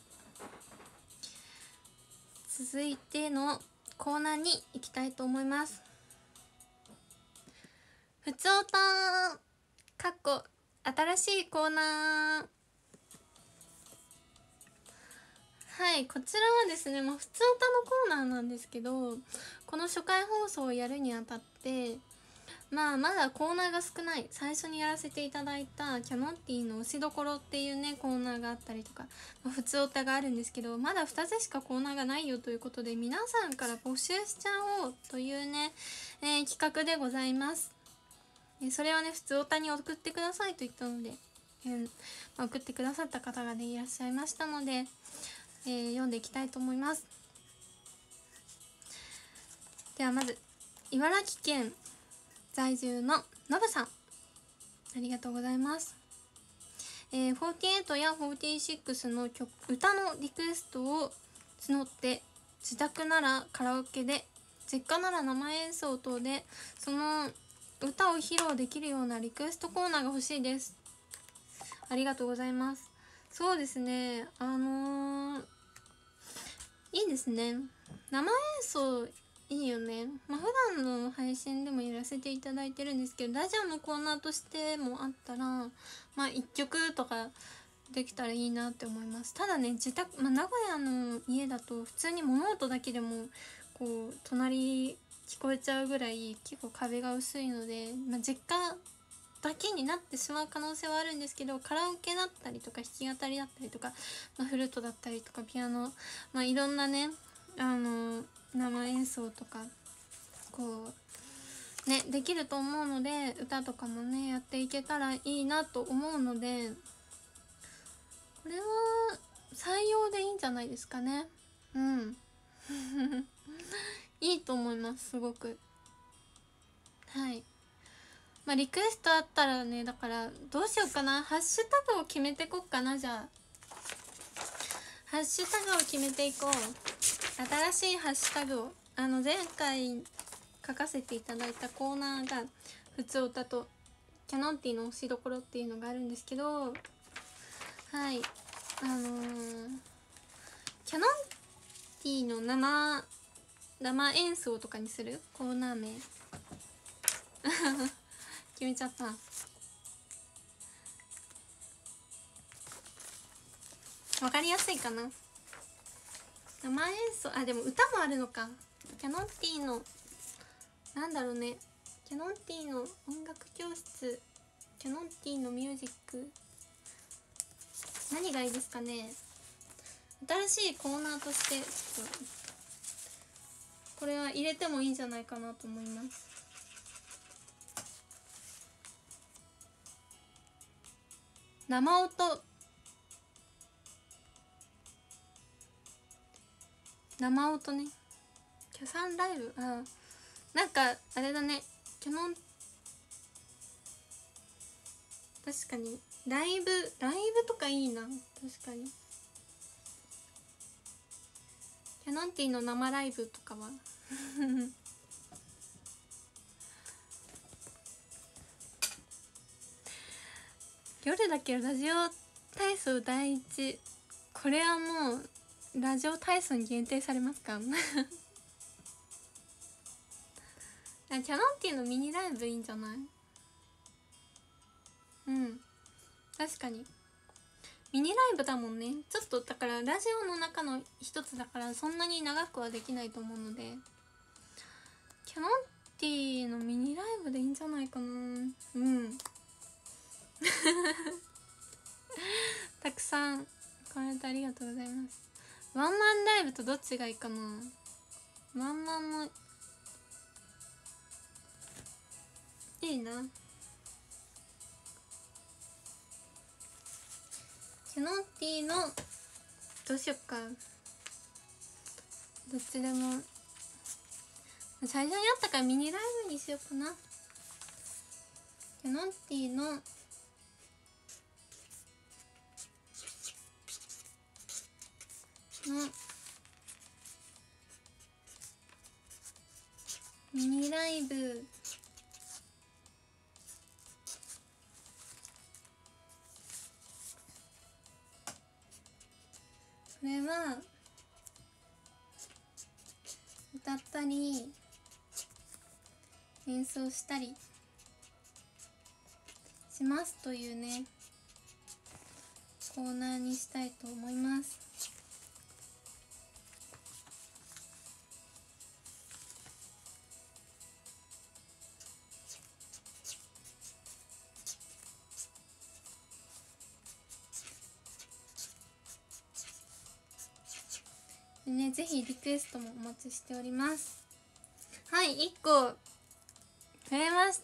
Speaker 1: 続いてのコーナーに行きたいと思います。ふつおたかっこ新しいコーナー。はい、こちらはですね、まあ、ふつおたのコーナーなんですけど、この初回放送をやるにあたってまあまだコーナーが少ない、最初にやらせていただいたキャノンティーの推しどころっていうねコーナーがあったりとか、まあ、ふつおたがあるんですけど、まだふたつしかコーナーがないよということで、皆さんから募集しちゃおうというね、えー、企画でございます。えー、それはねふつおたに送ってくださいと言ったので、えーまあ、送ってくださった方がねいらっしゃいましたので、えー、読んでいきたいと思います。ではまず茨城県在住ののぶさん、ありがとうございます。えー、フォーティエイトやフォーティシックスの曲歌のリクエストを募って、自宅ならカラオケで、実家なら生演奏等でその歌を披露できるようなリクエストコーナーが欲しいです。ありがとうございます。そうですね、あのー、いいですね、生演奏いいよね。まあ普段の配信でもやらせていただいてるんですけど、ラジオのコーナーとしてもあったらまあいっきょくとかできたらいいなって思います。ただね自宅、まあ、名古屋の家だと普通に物音だけでもこう隣聞こえちゃうぐらい結構壁が薄いので、まあ、実家だけになってしまう可能性はあるんですけど、カラオケだったりとか弾き語りだったりとか、まあ、フルートだったりとかピアノ、まあいろんなねあの生演奏とかこうねできると思うので、歌とかもねやっていけたらいいなと思うので、これは採用でいいんじゃないですかね。うんいいと思います、すごく。はい、まあリクエストあったらね、だからどうしようかな、ハッシュタグを決めてこっかな。じゃあハッシュタグを決めていこう。新しいハッシュタグを、あの前回書かせていただいたコーナーがふつおたとキャノンティーの推しどころっていうのがあるんですけど、はい、あのー、キャノンティーの生生演奏とかにするコーナー名決めちゃった。わかりやすいかな。生演奏、あでも歌もあるのか。キャノンティーのなんだろうね、キャノンティーの音楽教室、キャノンティーのミュージック、何がいいですかね。新しいコーナーとしてちょっとこれは入れてもいいんじゃないかなと思います。生音、生音ね、キャサンライブ、あなんかあれだね、キャノン確かにライブライブとかいいな。確かにキャノンティーの生ライブとかは夜だけラジオ体操第一、これはもうラジオ体操に限定されますかキャノンティーのミニライブいいんじゃない。うん確かにミニライブだもんね。ちょっとだからラジオの中の一つだからそんなに長くはできないと思うので、キャノンティーのミニライブでいいんじゃないかな。うんたくさんコメントありがとうございます。ワンマンライブとどっちがいいかな。ワンマンもいいな。キャノンティーのどうしよっか、どっちでも最初にあったからミニライブにしようかな。キャノンティーののミニライブこれは歌ったり演奏したりしますというねコーナーにしたいと思います。ね、ぜひリクエストもお待ちしております。はい、いっこ増えました。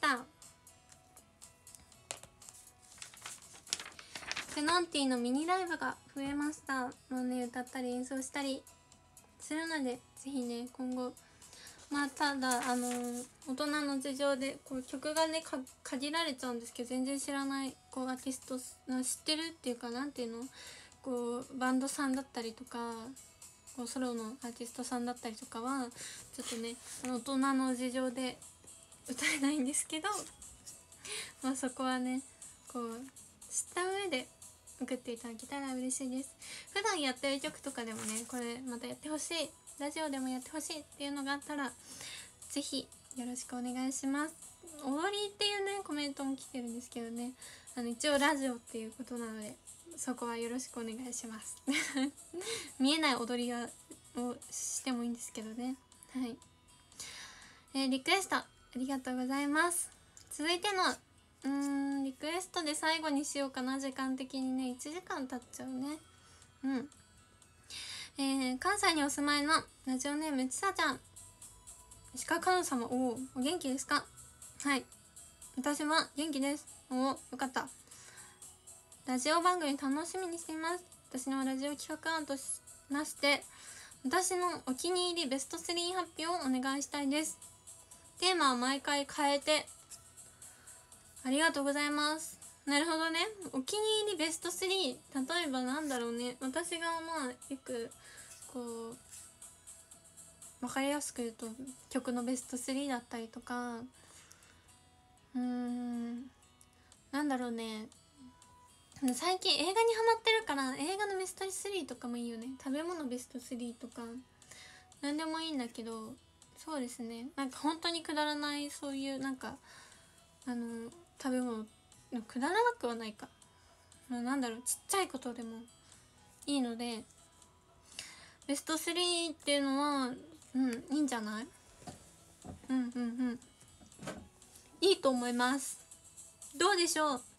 Speaker 1: ケノンティのミニライブが増えました。もうね、歌ったり演奏したりするので、ぜひね今後、まあただあのー、大人の事情でこう曲がねか限られちゃうんですけど、全然知らないこうアーティスト知ってるっていうか、なんていうの、こうバンドさんだったりとかこうソロのアーティストさんだったりとかはちょっとね大人の事情で歌えないんですけどまあそこはねこう知った上で送っていただけたら嬉しいです。普段やってる曲とかでもね、これまたやってほしい、ラジオでもやってほしいっていうのがあったらぜひよろしくお願いします。踊りっていうねコメントも来てるんですけどね、あの一応ラジオっていうことなのでそこはよろしくお願いします見えない踊りがをしてもいいんですけどね。はい、えー、リクエストありがとうございます。続いてのうーんリクエストで最後にしようかな。時間的にねいちじかん経っちゃうね。うんえー、関西にお住まいのラジオネームちさちゃん、石川かの様、おお元気ですか？はい、私は元気です。おおよかった。ラジオ番組楽しみにしています。私のラジオ企画案としまして私のお気に入りベストスリー発表をお願いしたいです。テーマは毎回変えて。ありがとうございます。なるほどね。お気に入りベストスリー、例えばなんだろうね、私がまあよくこう分かりやすく言うと曲のベストスリーだったりとか、うーんなんだろうね、最近映画にハマってるから映画のベストスリーとかもいいよね。食べ物ベストスリーとか何でもいいんだけど、そうですね、なんか本当にくだらないそういうなんかあの食べ物くだらなくはないか、まあ、なんだろうちっちゃいことでもいいのでベストスリーっていうのはうんいいんじゃない？うんうんうんいいと思います。どうでしょう？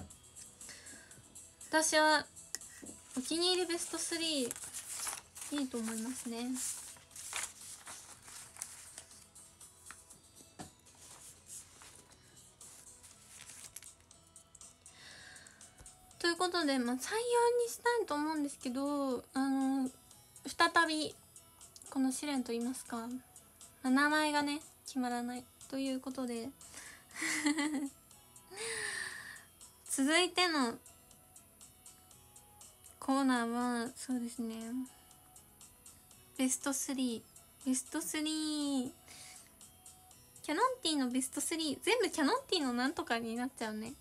Speaker 1: 私はお気に入りベストスリーいいと思いますね。ということで、まあ、採用にしたいと思うんですけど、あの再びこの試練といいますか、まあ、名前がね決まらないということで続いてのコーナーはそうですね、ベストスリーベストスリーキャノンティーのベストスリー全部キャノンティーのなんとかになっちゃうね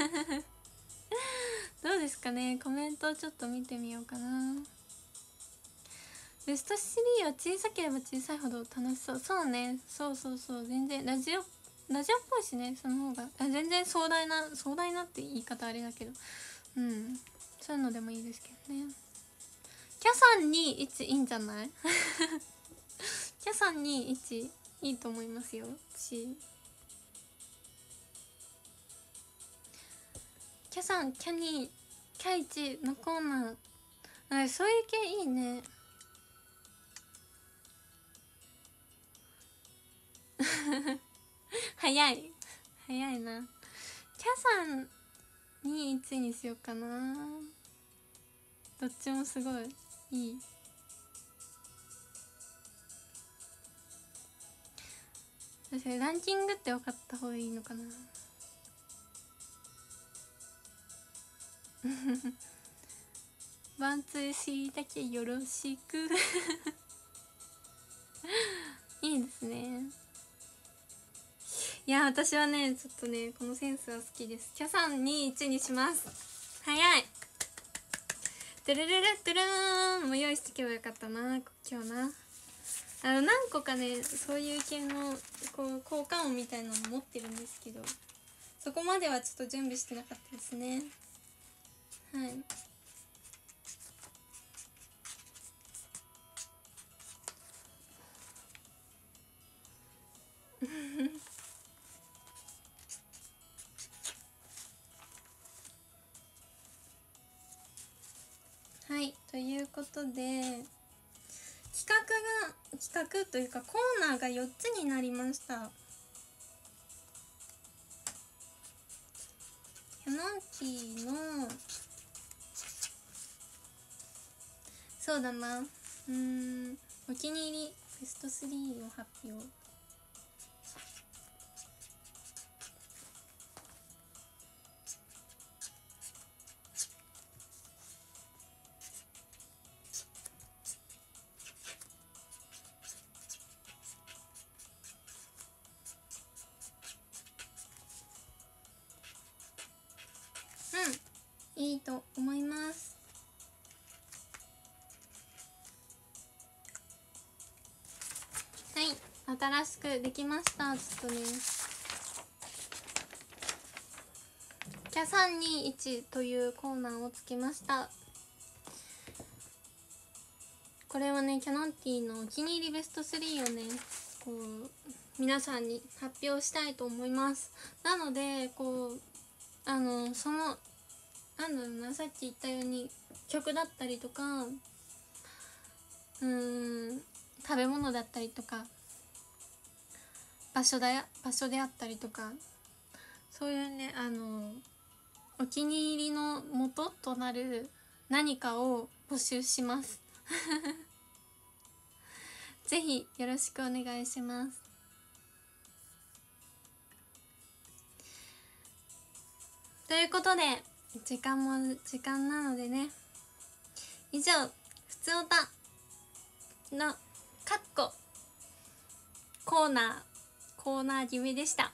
Speaker 1: どうですかね。コメントをちょっと見てみようかな。ベストスリーは小さければ小さいほど楽しそう。そうね、そうそうそう、全然ラジオラジオっぽいしね、その方があ全然壮大な壮大なって言い方あれだけど、うんそういうのでもいいですけどね。キャさんにいちいいんじゃないキャさんにいちいいと思いますよ。私キャさん、キャニー、キャイチのコーナー、あそういう系いいね早い早いな。キャさんにいちにしようかな。どっちもすごいいい。確かにランキングって分かった方がいいのかなワンツーシーだけよろしくいいですね。いや私はねちょっとねこのセンスは好きです。キャさんにいちにします。早いトゥルルルトゥルーンも用意してけばよかったな今日な。あの何個かねそういう系のこう効果音みたいなの持ってるんですけど、そこまではちょっと準備してなかったですね。はいはい、ということで企画が企画というかコーナーがよっつになりました。キャノンティーのそうだな、うーんお気に入りベストスリーを発表。うん、いいと思います。はい、新しくできました。ちょっとねキャさんにいちというコーナーをつけました。これはねキャノンティーのお気に入りベストスリーをねこう皆さんに発表したいと思います。なのでこうあのそのなんだろうな、さっき言ったように曲だったりとかうーん食べ物だったりとか場所だや場所であったりとか、そういうねあのお気に入りの元となる何かを募集しますぜひよろしくお願いします。ということで時間も時間なのでね、以上ふつおたのかっこコーナーコーナー決めでした。
Speaker 2: ね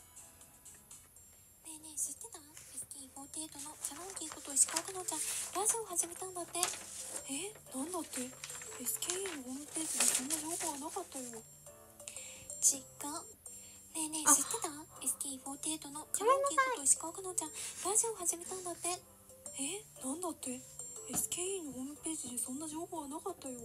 Speaker 2: えねえ知ってた？ エスケーフォーティーエイト のキャノンティーこと石川かのんちゃんラジオ始めたんだって。え、なんだって？ エスケーイー のホームページでそんな情報はなかったよ。違う。ねえねえ知ってた？ エスケーフォーティーエイト のキャノンティーこと石川かのんちゃんラジオ始めたんだって。え、なんだって？ エスケーイー のホームページでそんな情報はなかったよ。違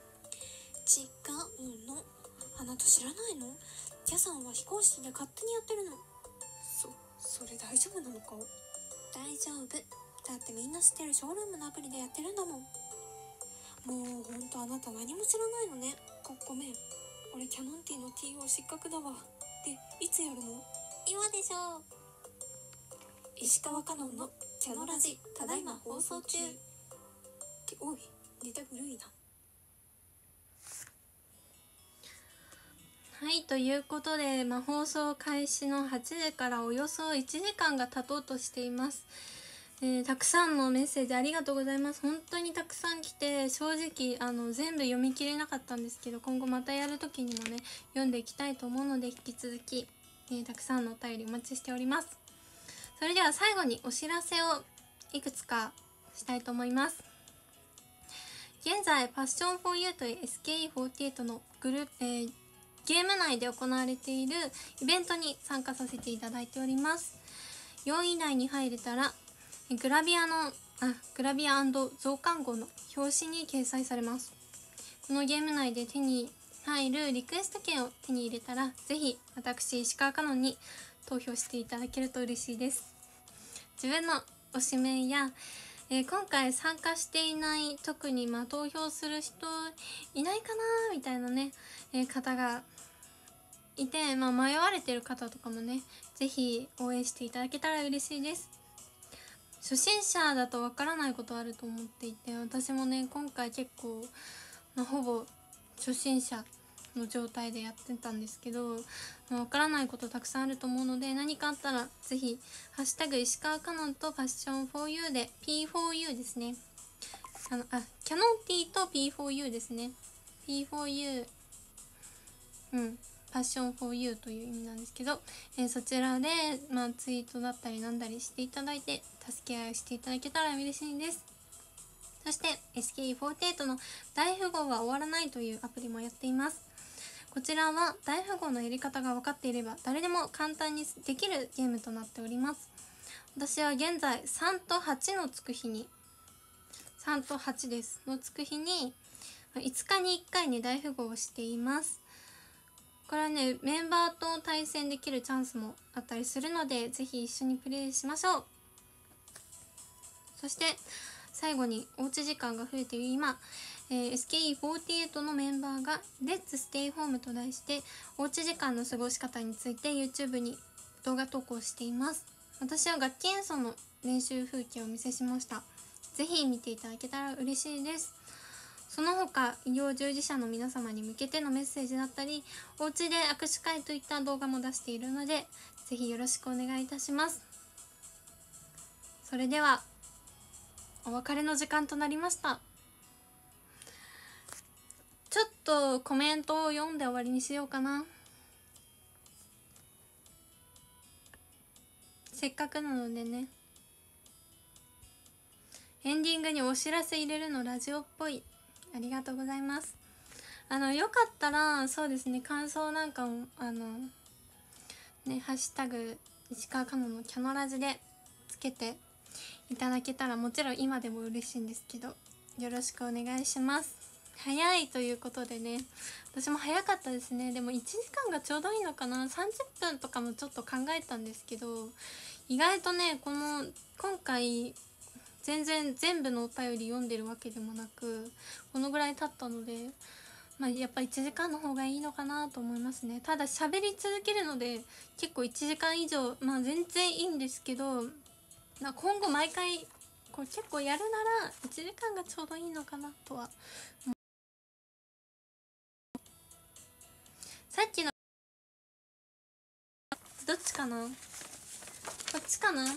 Speaker 2: うの。あなた知らないの？キャさんは非公式で勝手にやってるの。そ、それ大丈夫なのか？大丈夫。だってみんな知ってるショールームのアプリでやってるんだもん。もうほんとあなた何も知らないのね。ご、ごめん。俺キャノンティーの ティーオー 失格だわ。で、いつやるの？今でしょう。石川かのんのキャノラジただいま放送中。っておい、ネタ古いな。
Speaker 1: はい、ということで、まあ、放送開始のはちじからおよそいちじかんが経とうとしています。えー、たくさんのメッセージありがとうございます。本当にたくさん来て、正直あの全部読み切れなかったんですけど、今後またやる時にもね読んでいきたいと思うので、引き続き、えー、たくさんのお便りお待ちしております。それでは最後にお知らせをいくつかしたいと思います。現在パッションフォーユーという エスケーイーフォーティーエイト のグループ、えーゲーム内で行われているイベントに参加させていただいております。よんい以内に入れたらグラビアのあグラビア&増刊号の表紙に掲載されます。このゲーム内で手に入るリクエスト券を手に入れたら、ぜひ私石川かのんに投票していただけると嬉しいです。自分の推しメンやえー、今回参加していない特にまあ投票する人いないかなみたいなね、えー、方がいて、まあ、迷われてる方とかもねぜひ応援していただけたら嬉しいです。初心者だとわからないことあると思っていて、私もね今回結構、まあ、ほぼ初心者の状態でやってたんですけど、まあ、わからないことたくさんあると思うので、何かあったらぜひハッシュタグ石川かのんとパッション フォーユー で ピーフォーユー ですね、あのあキャノンティーと ピーフォーユー ですね。 ピーフォーユー うんパッション フォーユー という意味なんですけど、えー、そちらで、まあ、ツイートだったりなんだりしていただいて助け合いしていただけたら嬉しいです。 そして エスケーイーフォーティーエイト の大富豪は終わらないというアプリもやっています。こちらは大富豪のやり方が分かっていれば誰でも簡単にできるゲームとなっております。私は現在さんとはちのつく日にさんとはちですのつく日にいつかにいっかいに大富豪をしています。これはね、メンバーと対戦できるチャンスもあったりするので、ぜひ一緒にプレイしましょう。そして最後におうち時間が増えている今、えー、エスケーイーフォーティーエイト のメンバーがレッツステイホームと題しておうち時間の過ごし方について YouTube に動画投稿しています。私は楽器演奏の練習風景をお見せしました。ぜひ見ていただけたら嬉しいです。その他医療従事者の皆様に向けてのメッセージだったり、お家で握手会といった動画も出しているので、ぜひよろしくお願いいたします。それではお別れの時間となりました。ちょっとコメントを読んで終わりにしようかな。せっかくなのでね。エンディングにお知らせ入れるのラジオっぽい。ありがとうございます。あのよかったらそうですね、感想なんかもあのね、ハッシュタグ石川かののキャノラジでつけていただけたら、もちろん今でも嬉しいんですけど、よろしくお願いします。早いということでね、私も早かったですね。でもいちじかんがちょうどいいのかな。さんじゅっぷんとかもちょっと考えたんですけど、意外とね、この今回全然全部のお便り読んでるわけでもなく、このぐらい経ったので、まあ、やっぱいちじかんの方がいいのかなと思いますね。ただ喋り続けるので結構いちじかん以上、まあ全然いいんですけど、今後毎回こう結構やるならいちじかんがちょうどいいのかなとは。さっきのどっちかな、こっちかな。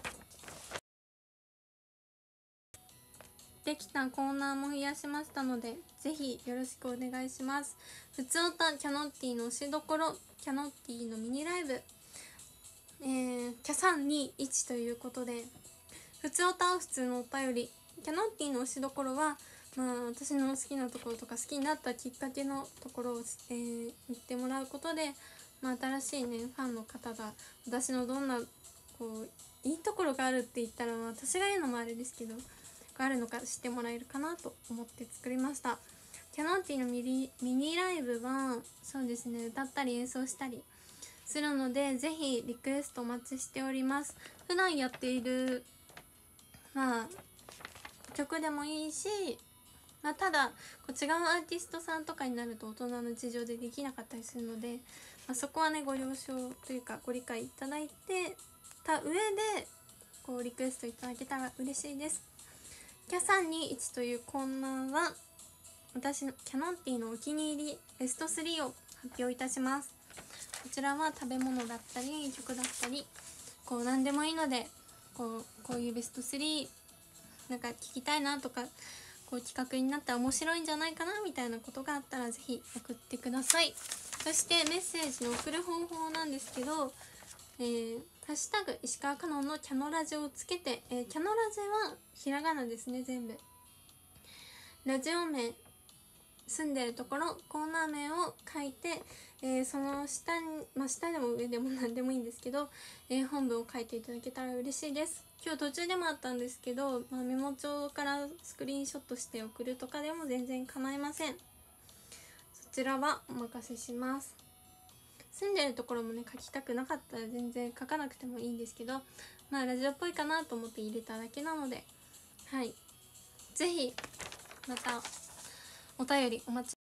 Speaker 1: できたコーナーも増やしましたので、ぜひよろしくお願いします。ふつおたキャノッティの推しどころ、キャノッティのミニライブ、えー、キャさんにいちということで、ふつおたは普通のお便り、キャノッティの推しどころは、まあ、私の好きなところとか好きになったきっかけのところを、えー、言ってもらうことで、まあ、新しいねファンの方が私のどんなこういいところがあるって言ったら、まあ、私が言うのもあれですけどがあるのか知ってもらえるかなと思って作りました。キャノンティのミニ、ミニライブはそうですね、歌ったり演奏したりするので、ぜひリクエストお待ちしております。普段やっているまあ曲でもいいし、まあ、ただこう違うアーティストさんとかになると大人の事情でできなかったりするので、まあ、そこはねご了承というかご理解いただいてた上でこうリクエストいただけたら嬉しいです。キャさんにいちというコーナーは私のキャノンティのお気に入りベストスリーを発表いたします。こちらは食べ物だったり曲だったりこう何でもいいので、こうこういうベストスリーなんか聞きたいなとか、こう企画になったら面白いんじゃないかなみたいなことがあったらぜひ送ってください。そしてメッセージの送る方法なんですけど、えー、ハッシュタグ石川かのんのキャノラジをつけて、えー、キャノラジはひらがなですね、全部。ラジオ名、住んでるところ、コーナー名を書いて、えー、その下に、まあ、下でも上でも何でもいいんですけど、えー、本文を書いていただけたら嬉しいです。今日途中でもあったんですけど、まあ、メモ帳からスクリーンショットして送るとかでも全然構いません。そちらはお任せします。住んでるところもね書きたくなかったら全然書かなくてもいいんですけど、まあラジオっぽいかなと思って入れただけなので、はい、ぜひまたお便りお待ち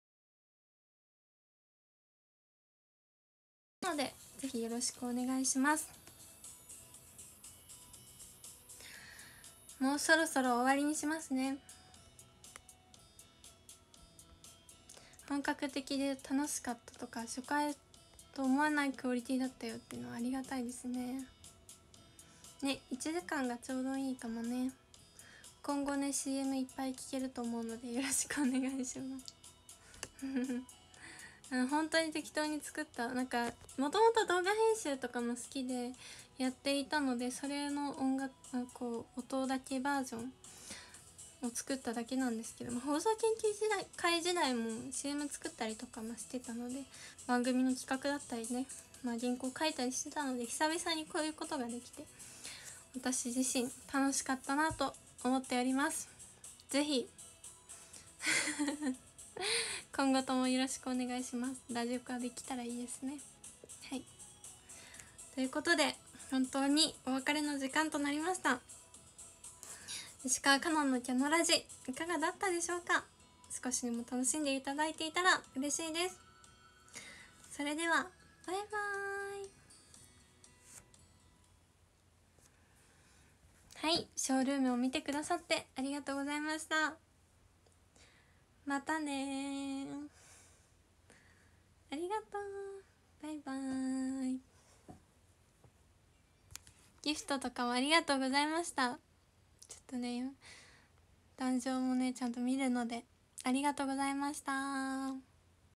Speaker 1: なので、ぜひよろしくお願いします。もうそろそろ終わりにしますね。本格的で楽しかったとか、初回と思わないクオリティだったよっていうのはありがたいですね。ね、いちじかんがちょうどいいかもね。今後ね シーエム いっぱい聞けると思うのでよろしくお願いします本当に適当に作った、なんかもともと動画編集とかも好きでやっていたので、それの音楽こう音だけバージョンを作っただけなんですけど、まあ、放送研究時代会時代も シーエム 作ったりとかもしてたので、番組の企画だったりね、まあ、原稿書いたりしてたので、久々にこういうことができて私自身楽しかったなと思っております。ぜひ今後ともよろしくお願いします。ラジオ化できたらいいですね。はい、ということで本当にお別れの時間となりました。石川かのんのキャノラジいかがだったでしょうか。少しでも楽しんでいただいていたら嬉しいです。それではバイバーイ。はい、ショールームを見てくださってありがとうございました。またね、ありがとう、バイバーイ。ギフトとかもありがとうございました。ちょっとね、壇上もねちゃんと見るのでありがとうございました。